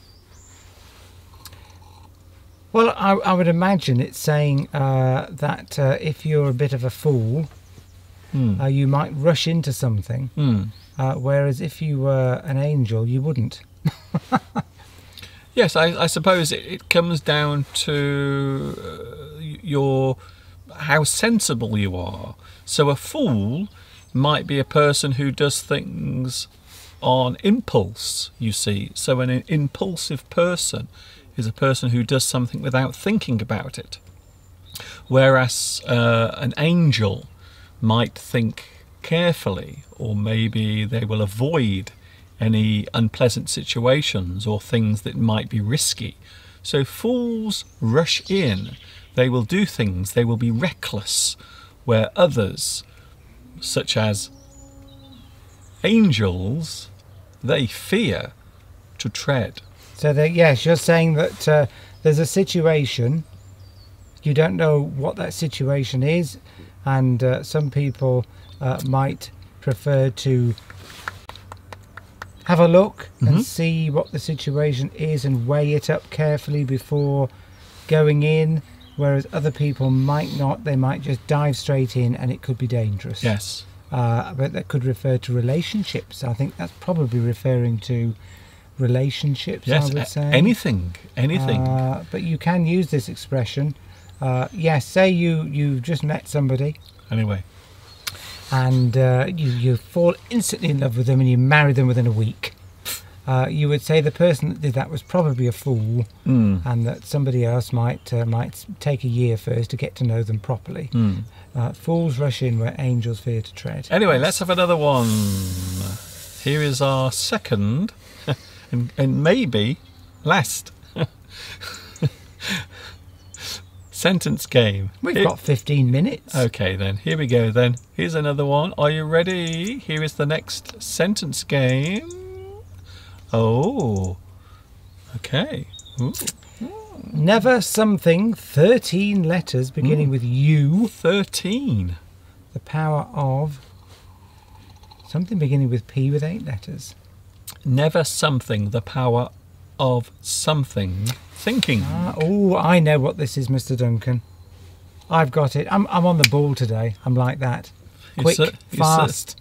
Well, I would imagine it's saying that if you're a bit of a fool, you might rush into something, whereas if you were an angel, you wouldn't. Yes, I suppose it comes down to how sensible you are. So a fool might be a person who does things on impulse, you see. So an impulsive person is a person who does something without thinking about it. Whereas an angel might think carefully, or maybe they will avoid any unpleasant situations or things that might be risky. So fools rush in. They will do things, they will be reckless, where others, such as angels, they fear to tread. So yes, you're saying that there's a situation, you don't know what that situation is, and some people might prefer to have a look and see what the situation is and weigh it up carefully before going in, whereas other people might not. They might just dive straight in and it could be dangerous. Yes. But that could refer to relationships. I think that's probably referring to relationships, yes, I would say. Anything. But you can use this expression. Yes, say you've just met somebody. Anyway. And you fall instantly in love with them and you marry them within a week. You would say the person that did that was probably a fool, and that somebody else might take a year first to get to know them properly. Fools rush in where angels fear to tread. Anyway, let's have another one. Here is our second and maybe last sentence game. We've got 15 minutes. Okay then, here we go then. Here's another one. Are you ready? Here is the next sentence game. Oh, okay. Ooh. Never something, 13 letters beginning with U. 13. The power of something beginning with P with 8 letters. Never something, the power of something. Thinking. Oh, I know what this is, Mr. Duncan. I've got it. I'm on the ball today. I'm like that. Quick, fast.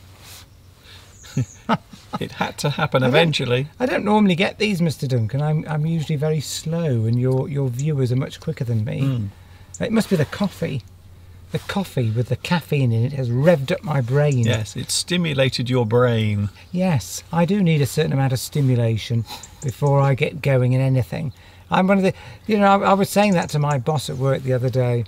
It had to happen eventually. I don't normally get these, Mr. Duncan. I'm usually very slow, and your viewers are much quicker than me. It must be the coffee. The coffee with the caffeine in it has revved up my brain. Yes, it stimulated your brain. Yes, I do need a certain amount of stimulation before I get going in anything. I'm one of the, I was saying that to my boss at work the other day.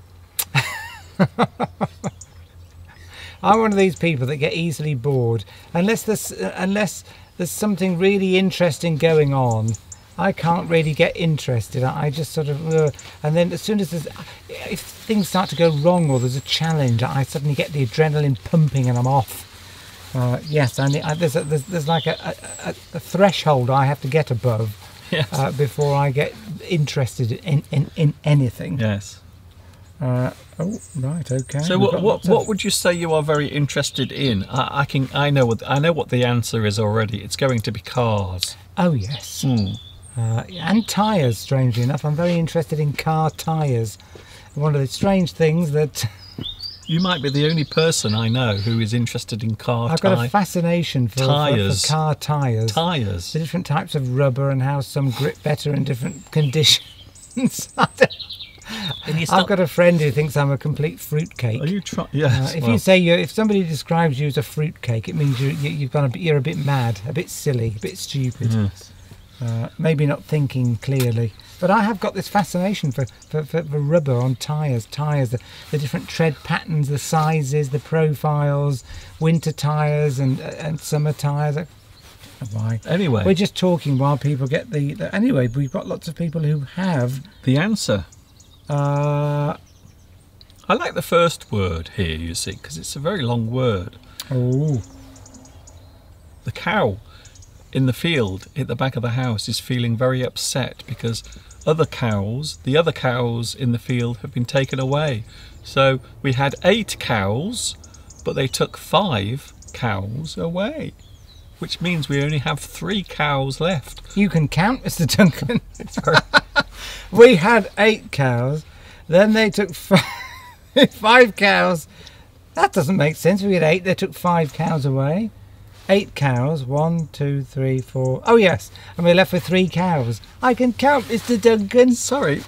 I'm one of these people that get easily bored unless there's something really interesting going on, I can't really get interested. I just sort of, and then as soon as if things start to go wrong or there's a challenge, I suddenly get the adrenaline pumping and I'm off. Yes, there's like a threshold I have to get above, Yes. before I get interested in anything. Yes. Oh, right, okay. So what would you say you are very interested in? I know what the answer is already. It's going to be cars. Oh yes. And tyres, strangely enough. I'm very interested in car tyres. One of the strange things that You might be the only person I know who is interested in car I've got a fascination for car tyres. Tyres. The different types of rubber and how some grip better in different conditions. I've got a friend who thinks I'm a complete fruitcake. Are you trying? Yes. If you say if somebody describes you as a fruitcake, it means you're a bit mad, a bit silly, a bit stupid. Yes. Maybe not thinking clearly. But I have got this fascination for rubber on tyres, the different tread patterns, the sizes, the profiles, winter tyres and summer tyres. Why? Anyway, we're just talking while people get anyway, we've got lots of people who have the answer. I like the first word here, you see, because it's a very long word. Oh. The cow in the field at the back of the house is feeling very upset because the other cows in the field have been taken away. So we had 8 cows, but they took 5 cows away, which means we only have 3 cows left. You can count, Mr. Duncan. We had 8 cows, then they took 5 cows. That doesn't make sense. We had 8, they took 5 cows away. 8 cows, 1, 2, 3, 4. Oh yes, and we're left with 3 cows. I can count, Mr. Duncan. Sorry,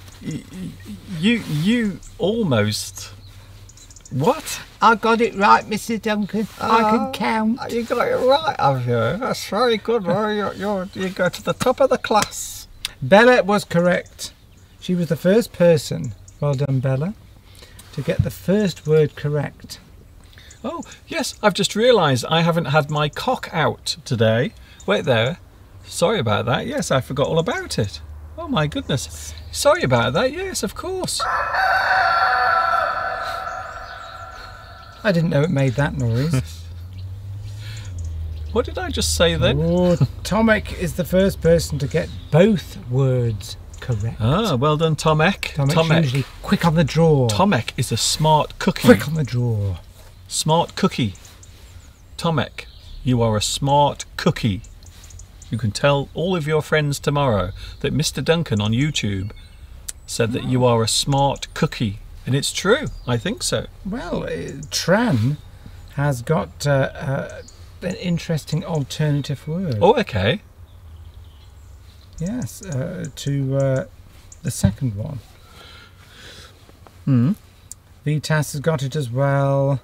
you almost. What? I got it right, Mr. Duncan. I can count. You got it right, have you? That's very good. You go to the top of the class. Bella was correct. She was the first person, well done Bella, to get the first word correct. Oh, yes, I've just realised I haven't had my cock out today. Wait there. Sorry about that. Yes, I forgot all about it. Oh my goodness. Sorry about that. Yes, of course. I didn't know it made that noise. What did I just say then? Oh, Tomek is the first person to get both words correct. Ah, well done, Tomek. Tomek's usually quick on the draw. Tomek is a smart cookie. Quick on the draw. Smart cookie. Tomek, you are a smart cookie. You can tell all of your friends tomorrow that Mr. Duncan on YouTube said that you are a smart cookie. And it's true. I think so. Well, Tran has got an interesting alternative word. Oh, okay. Yes, to the second one. Vitas has got it as well.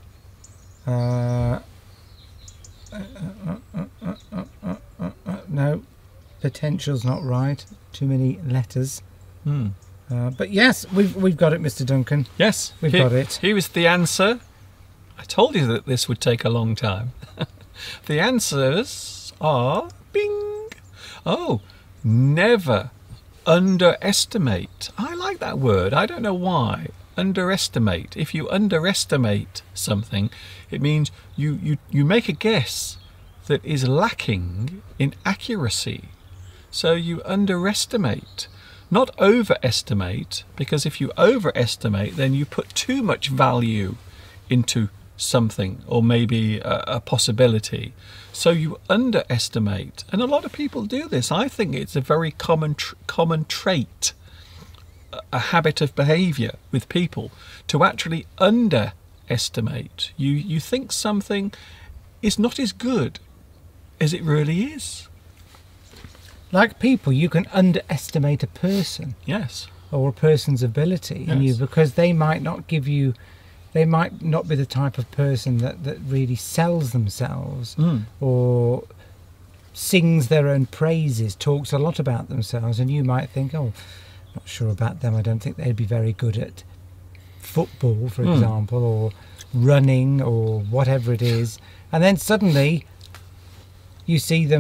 No, potential's not right. Too many letters. But yes, we've got it, Mr. Duncan. Yes, we've got it. Here is the answer. I told you that this would take a long time. The answers are bing. Oh, never underestimate. I like that word. I don't know why. Underestimate. If you underestimate something, it means you make a guess that is lacking in accuracy. So you underestimate, not overestimate, because if you overestimate, then you put too much value into something, or maybe a possibility. So you underestimate, and a lot of people do this. I think it's a very common trait, a habit of behavior with people, to actually underestimate. You think something is not as good as it really is. Like people, you can underestimate a person. Yes. Or a person's ability, Yes. because they might not give you, they might not be the type of person that really sells themselves or sings their own praises, talks a lot about themselves, and you might think, oh, not sure about them. I don't think they'd be very good at football, for example, or running, or whatever it is. And then suddenly you see them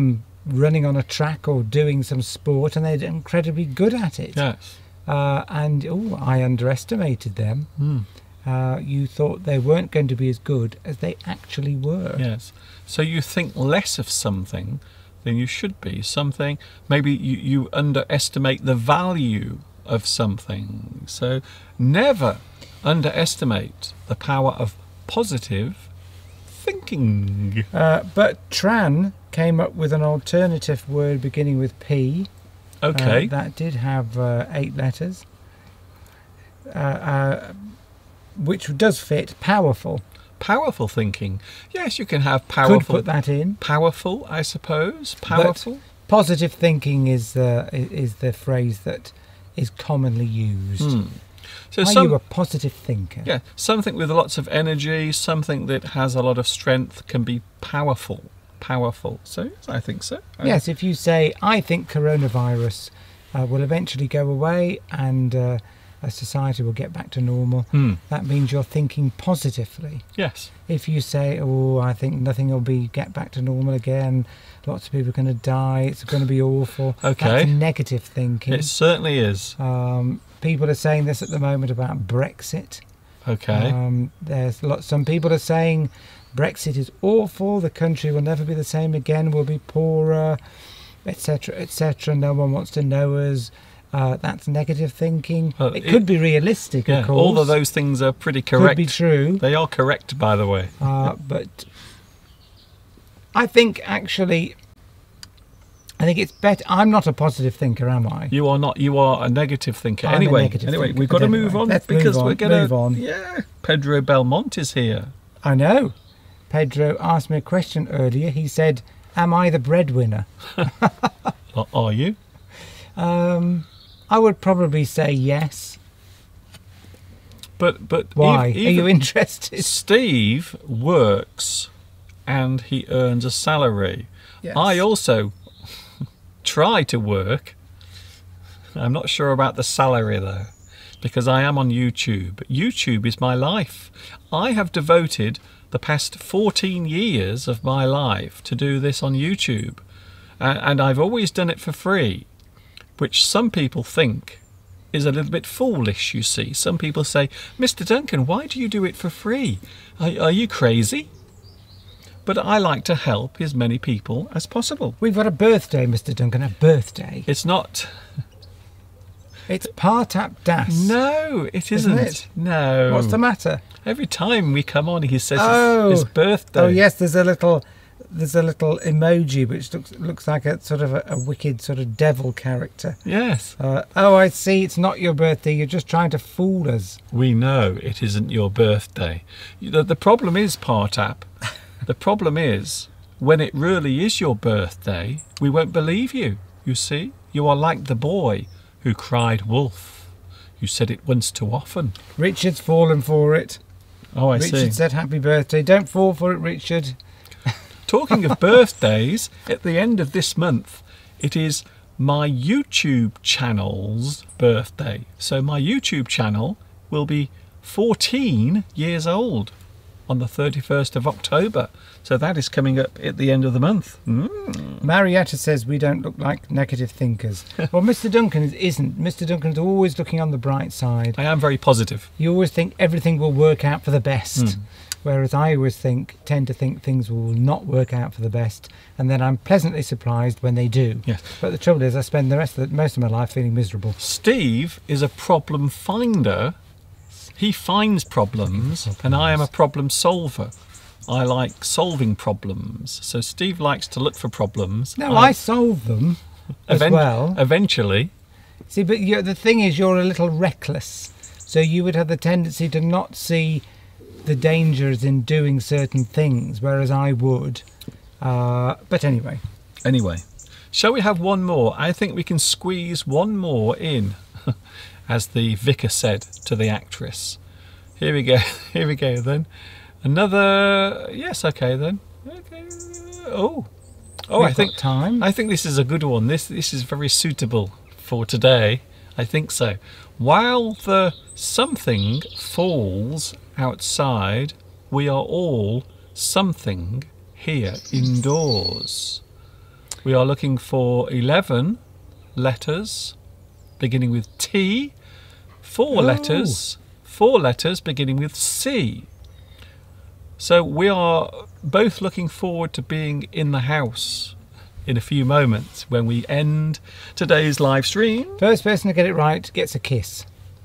running on a track or doing some sport, and they're incredibly good at it. Yes. And I underestimated them. You thought they weren't going to be as good as they actually were. Yes. So you think less of something than you should be. Something, maybe you underestimate the value of something. So never underestimate the power of positive thinking. But Tran came up with an alternative word beginning with P. Okay. That did have 8 letters. Which does fit. Powerful. Powerful thinking. Yes, you can have powerful. Could put that in. Powerful, I suppose. Powerful. But positive thinking is the phrase that is commonly used. So Are you a positive thinker? Yeah, something with lots of energy, something that has a lot of strength can be powerful. Powerful. So yes, I think so. Yes, if you say, I think coronavirus will eventually go away and a society will get back to normal, that means you're thinking positively. Yes. If you say, oh, I think nothing will get back to normal again, lots of people are going to die, it's going to be awful. Okay. That's negative thinking. It certainly is. People are saying this at the moment about Brexit. Okay. Some people are saying Brexit is awful, the country will never be the same again, we'll be poorer, etc., etc. No one wants to know us. That's negative thinking. Well, it could be realistic, yeah, of course. all of those things are pretty correct. Could be true. They are correct, by the way. But I think it's better. I'm not a positive thinker, am I? You are not. You are a negative thinker. I'm a anyway, negative thinker, we've got to anyway. move on Let's because move on, we're going to move on. Yeah, Pedro Belmont is here. I know. Pedro asked me a question earlier. He said, "Am I the breadwinner?" Are you? I would probably say yes. But Why? Are even you interested? Steve works and he earns a salary. Yes. I also try to work. I'm not sure about the salary though, because I am on YouTube. YouTube is my life. I have devoted the past 14 years of my life to do this on YouTube, and I've always done it for free, which some people think is a little bit foolish, you see. Some people say, Mr. Duncan, why do you do it for free? Are you crazy? But I like to help as many people as possible. We've got a birthday, Mr. Duncan, a birthday. It's not... It's Partap Das. No, it isn't. it? No. What's the matter? Every time we come on, he says it's his birthday. Oh, yes, there's a little emoji which looks like a sort of a wicked sort of devil character. Yes. Oh, I see. It's not your birthday. You're just trying to fool us. We know it isn't your birthday. The problem is, Partap, the problem is, when it really is your birthday, we won't believe you. You see? You are like the boy who cried wolf. You said it once too often. Richard's fallen for it. Oh, I see. Richard said happy birthday. Don't fall for it, Richard. Talking of birthdays, at the end of this month, it is my YouTube channel's birthday. So my YouTube channel will be 14 years old on the 31st of October. So that is coming up at the end of the month. Marietta says we don't look like negative thinkers. Well, Mr. Duncan isn't. Mr. Duncan's always looking on the bright side. I am very positive. You always think everything will work out for the best. Whereas I always tend to think things will not work out for the best, and then I'm pleasantly surprised when they do. Yes. But the trouble is, I spend most of my life feeling miserable. Steve is a problem finder. He finds problems, and I am a problem solver. I like solving problems. So Steve likes to look for problems. No, I solve them as well. Eventually. See, but the thing is, you're a little reckless. So you would have the tendency to not see the dangers in doing certain things, whereas I would. But anyway. Anyway, shall we have one more? I think we can squeeze one more in, as the vicar said to the actress. Here we go. Here we go then. Another. Yes. Okay then. Okay. Oh. I think time. I think this is a good one. This is very suitable for today. I think so. While the something falls outside, we are all something here indoors. We are looking for 11 letters beginning with T, 4 letters beginning with C. So we are both looking forward to being in the house in a few moments when we end today's live stream. First person to get it right gets a kiss.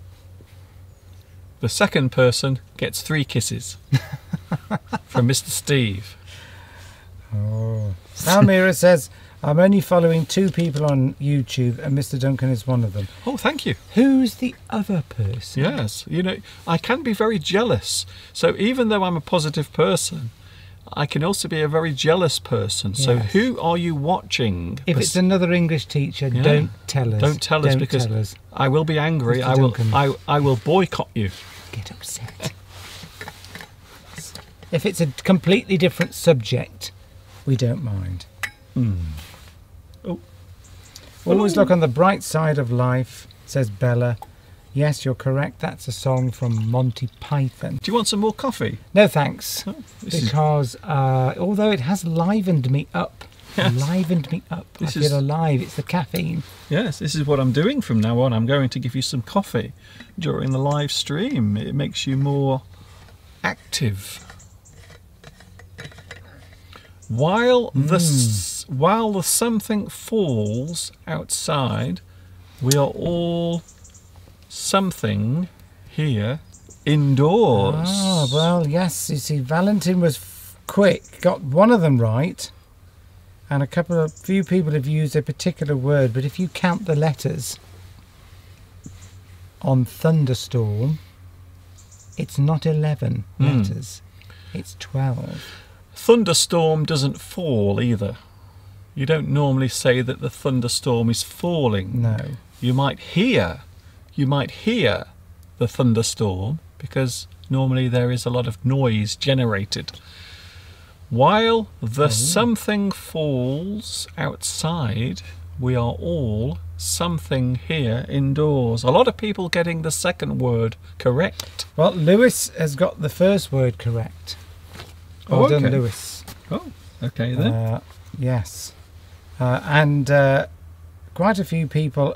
The second person gets 3 kisses from Mr. Steve. Oh. Almira says, I'm only following 2 people on YouTube and Mr. Duncan is one of them. Oh, thank you. Who's the other person? Yes, you know, I can be very jealous. So even though I'm a positive person, I can also be a very jealous person. So Yes. who are you watching? If it's another English teacher, don't tell us. Don't tell us, because tell us. I will be angry. Mr. Duncan. I will boycott you. Get upset. If it's a completely different subject, we don't mind. Oh. Always look on the bright side of life, says Bella. Yes, you're correct. That's a song from Monty Python. Do you want some more coffee? No thanks, Oh, this is- because although it has livened me up, Yes. livened me up. This I is- feel alive. It's the caffeine. Yes, this is what I'm doing from now on. I'm going to give you some coffee during the live stream. It makes you more active. While the something falls outside, we are all something here indoors. Ah, well, yes. You see, Valentin was quick, got one of them right, and a few people have used a particular word. But if you count the letters on thunderstorm, it's not 11 letters; it's 12. Thunderstorm doesn't fall either. You don't normally say that the thunderstorm is falling. No. You might hear the thunderstorm, because normally there is a lot of noise generated. While the something falls outside, we are all something here indoors. A lot of people getting the second word correct. Well, Lewis has got the first word correct. Well done, okay. Lewis. Oh, okay then. Yes. And quite a few people,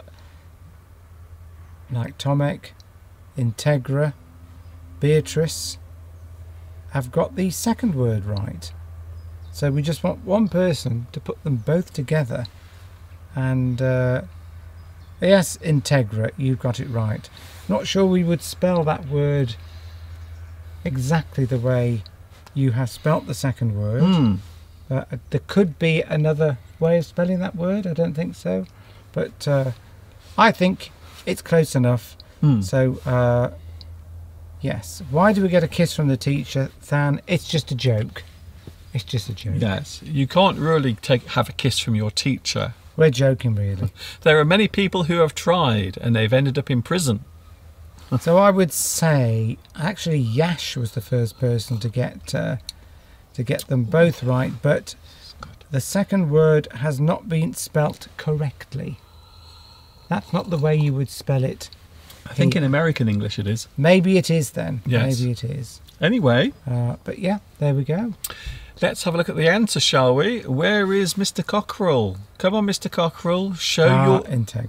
like Tomek, Integra, Beatrice, have got the second word right. So we just want one person to put them both together. And yes, Integra, you've got it right. Not sure we would spell that word exactly the way you have spelt the second word. There could be another way of spelling that word. I don't think so, but I think it's close enough. So yes, why do we get a kiss from the teacher, Than? It's just a joke. It's just a joke. Yes, you can't really have a kiss from your teacher. We're joking, really. There are many people who have tried and they've ended up in prison. So I would say actually Yash was the first person to get them both right, but the second word has not been spelt correctly. That's not the way you would spell it. I think in American English it is. Maybe it is then. Yes. Maybe it is. Anyway, But yeah, there we go. let's have a look at the answer, shall we? Where is Mr. Cockerell? Come on, Mr. Cockerell, show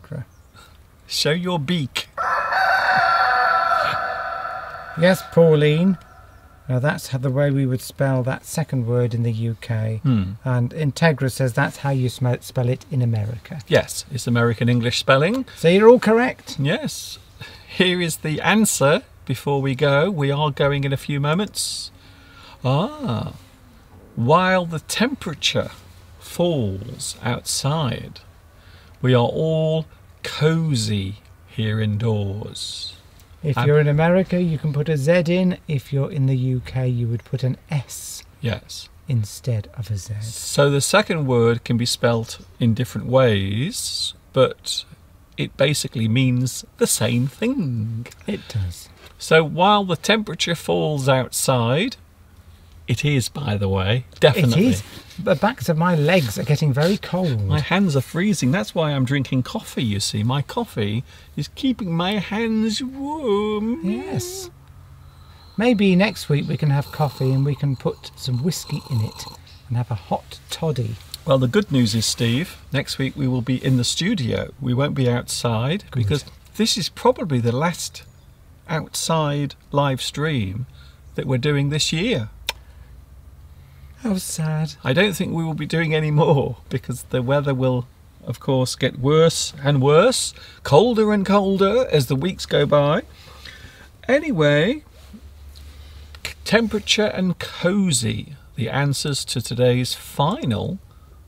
your beak. Yes, Pauline. Now that's how the way we would spell that second word in the UK. And Integra says that's how you spell it in America. Yes, it's American English spelling. So you're all correct. Yes. Here is the answer before we go. We are going in a few moments. While the temperature falls outside, we are all cozy here indoors. If you're in America, you can put a Z in. If you're in the UK, you would put an S Yes. instead of a Z. So the second word can be spelt in different ways, but it basically means the same thing. It does. So while the temperature falls outside, it is, by the way, definitely. It is. The backs of my legs are getting very cold. My hands are freezing. That's why I'm drinking coffee, you see. My coffee is keeping my hands warm. Yes. Maybe next week we can have coffee and we can put some whiskey in it and have a hot toddy. Well, the good news is, Steve, next week we will be in the studio. We won't be outside because this is probably the last outside live stream that we're doing this year. How sad. I don't think we will be doing any more because the weather will, of course, get worse and worse, colder and colder as the weeks go by. Anyway, temperature and cozy, the answers to today's final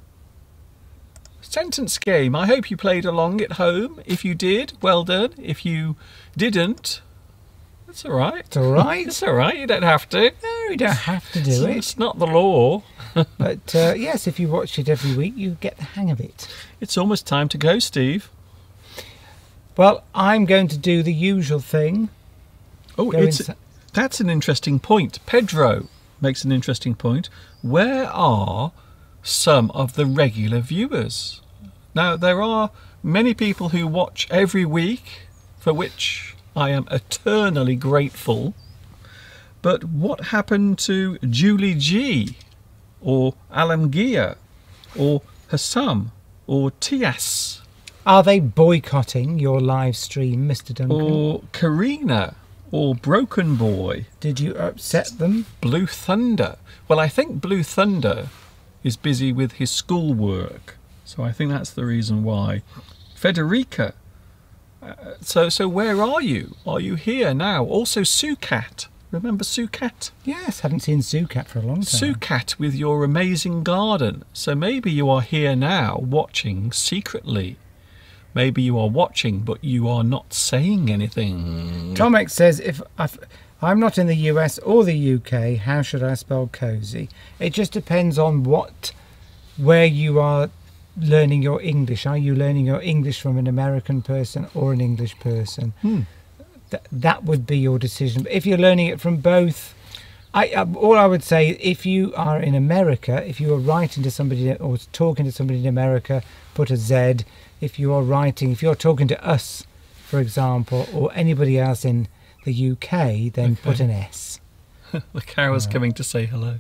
sentence game. I hope you played along at home. If you did, well done. If you didn't, it's all right. It's all right. It's all right. You don't have to. No, you don't have to do it. It's not the law. But yes, if you watch it every week, you get the hang of it. It's almost time to go, Steve. Well, I'm going to do the usual thing. Oh, that's an interesting point. Pedro makes an interesting point. Where are some of the regular viewers? Now, there are many people who watch every week, for which I am eternally grateful. But what happened to Julie G, or Alamgia, or Hassam, or Tias? Are they boycotting your live stream, Mr. Duncan? Or Karina, or Broken Boy? Did you upset them? Blue Thunder. Well, I think Blue Thunder is busy with his schoolwork, so I think that's the reason why. Federica. So where are you? Are you here now? Also Sukat. Remember Sukat? Yes, haven't seen Sukat for a long time. Sukat with your amazing garden. So maybe you are here now watching secretly. Maybe you are watching, but you are not saying anything. Tomek says, if I'm not in the US or the UK, how should I spell cozy? It just depends on where you are learning your English. Are you learning your English from an American person or an English person? That would be your decision. But if you're learning it from both, all I would say, if you are in America, if you are writing to somebody or talking to somebody in America, put a Z. If you're talking to us, for example, or anybody else in the UK, then put an S. The cows coming to say hello.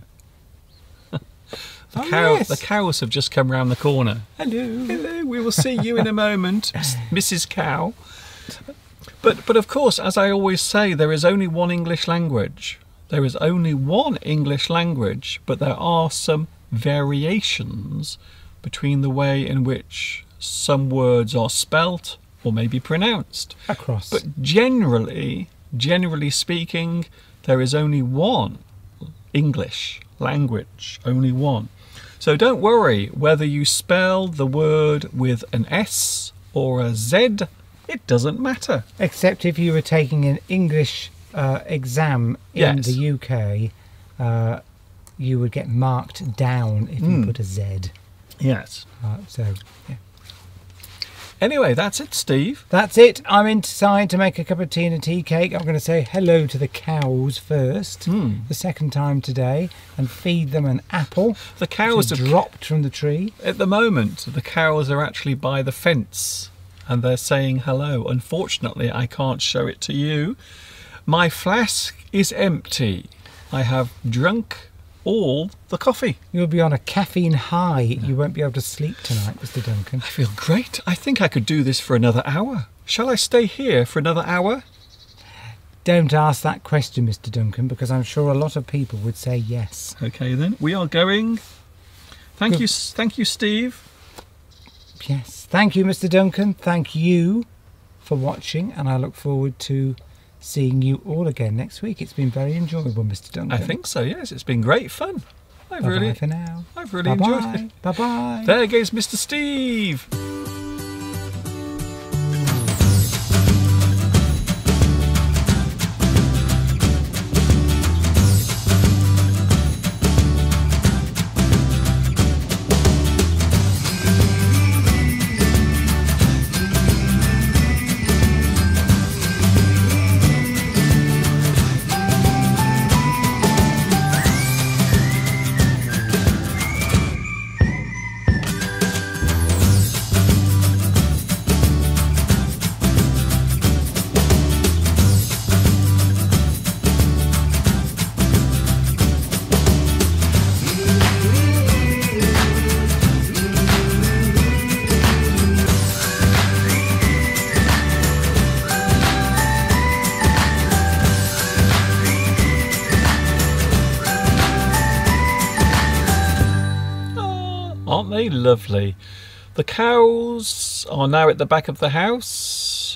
Yes. The cows have just come round the corner. Hello. Hello, we will see you in a moment, Mrs. Cow. But of course, as I always say, there is only one English language. There is only one English language, but there are some variations between the way in which some words are spelt or maybe pronounced. Across. But generally speaking, there is only one English language, only one. So don't worry whether you spell the word with an S or a Z, it doesn't matter. Except if you were taking an English exam in the UK, you would get marked down if you put a Z. Yes. Yeah. Anyway, that's it, Steve. That's it. I'm inside to make a cup of tea and a tea cake. I'm going to say hello to the cows first, the second time today, and feed them an apple. The cows have dropped from the tree. At the moment, the cows are actually by the fence, and they're saying hello. Unfortunately, I can't show it to you. My flask is empty. I have drunk all the coffee. You'll be on a caffeine high. You won't be able to sleep tonight, Mr. Duncan. I feel great. I think I could do this for another hour. Shall I stay here for another hour? Don't ask that question, Mr. Duncan, because I'm sure a lot of people would say yes. Okay then, we are going. Thank you, Steve. Yes, thank you, Mr. Duncan. Thank you for watching, and I look forward to seeing you all again next week. It's been very enjoyable, Mr. Duncan. I think so, yes. It's been great fun. Bye-bye for now. I've really enjoyed it. Bye-bye. There goes Mr. Steve. Aren't they lovely? The cows are now at the back of the house.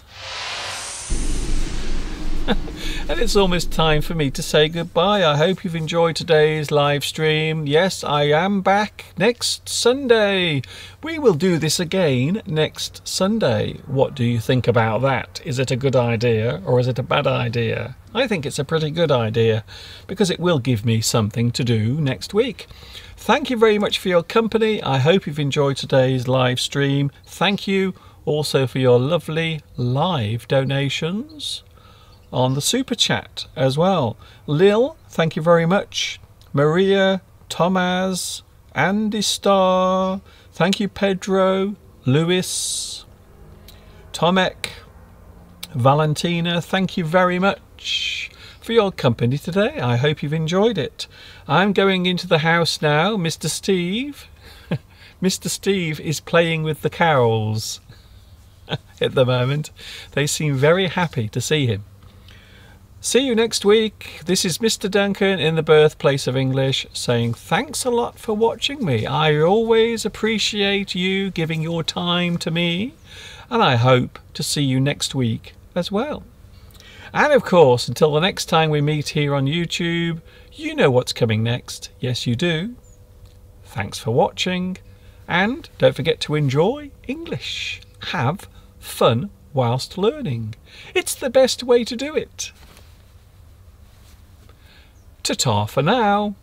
And it's almost time for me to say goodbye. I hope you've enjoyed today's live stream. Yes, I am back next Sunday. We will do this again next Sunday. What do you think about that? Is it a good idea or is it a bad idea? I think it's a pretty good idea because it will give me something to do next week. Thank you very much for your company. I hope you've enjoyed today's live stream. Thank you also for your lovely live donations on the super chat as well. Lil, thank you very much. Maria, Tomaz, Andy Starr, thank you. Pedro, Lewis, Tomek, Valentina, thank you very much for your company today. I hope you've enjoyed it. I'm going into the house now. Mr. Steve Mr. Steve is playing with the cows at the moment. They seem very happy to see him. See you next week. This is Mr. Duncan in the birthplace of English saying thanks a lot for watching me. I always appreciate you giving your time to me, and I hope to see you next week as well. And of course, until the next time we meet here on YouTube, you know what's coming next. Yes, you do. Thanks for watching, and don't forget to enjoy English. Have fun whilst learning. It's the best way to do it. Ta-ta for now.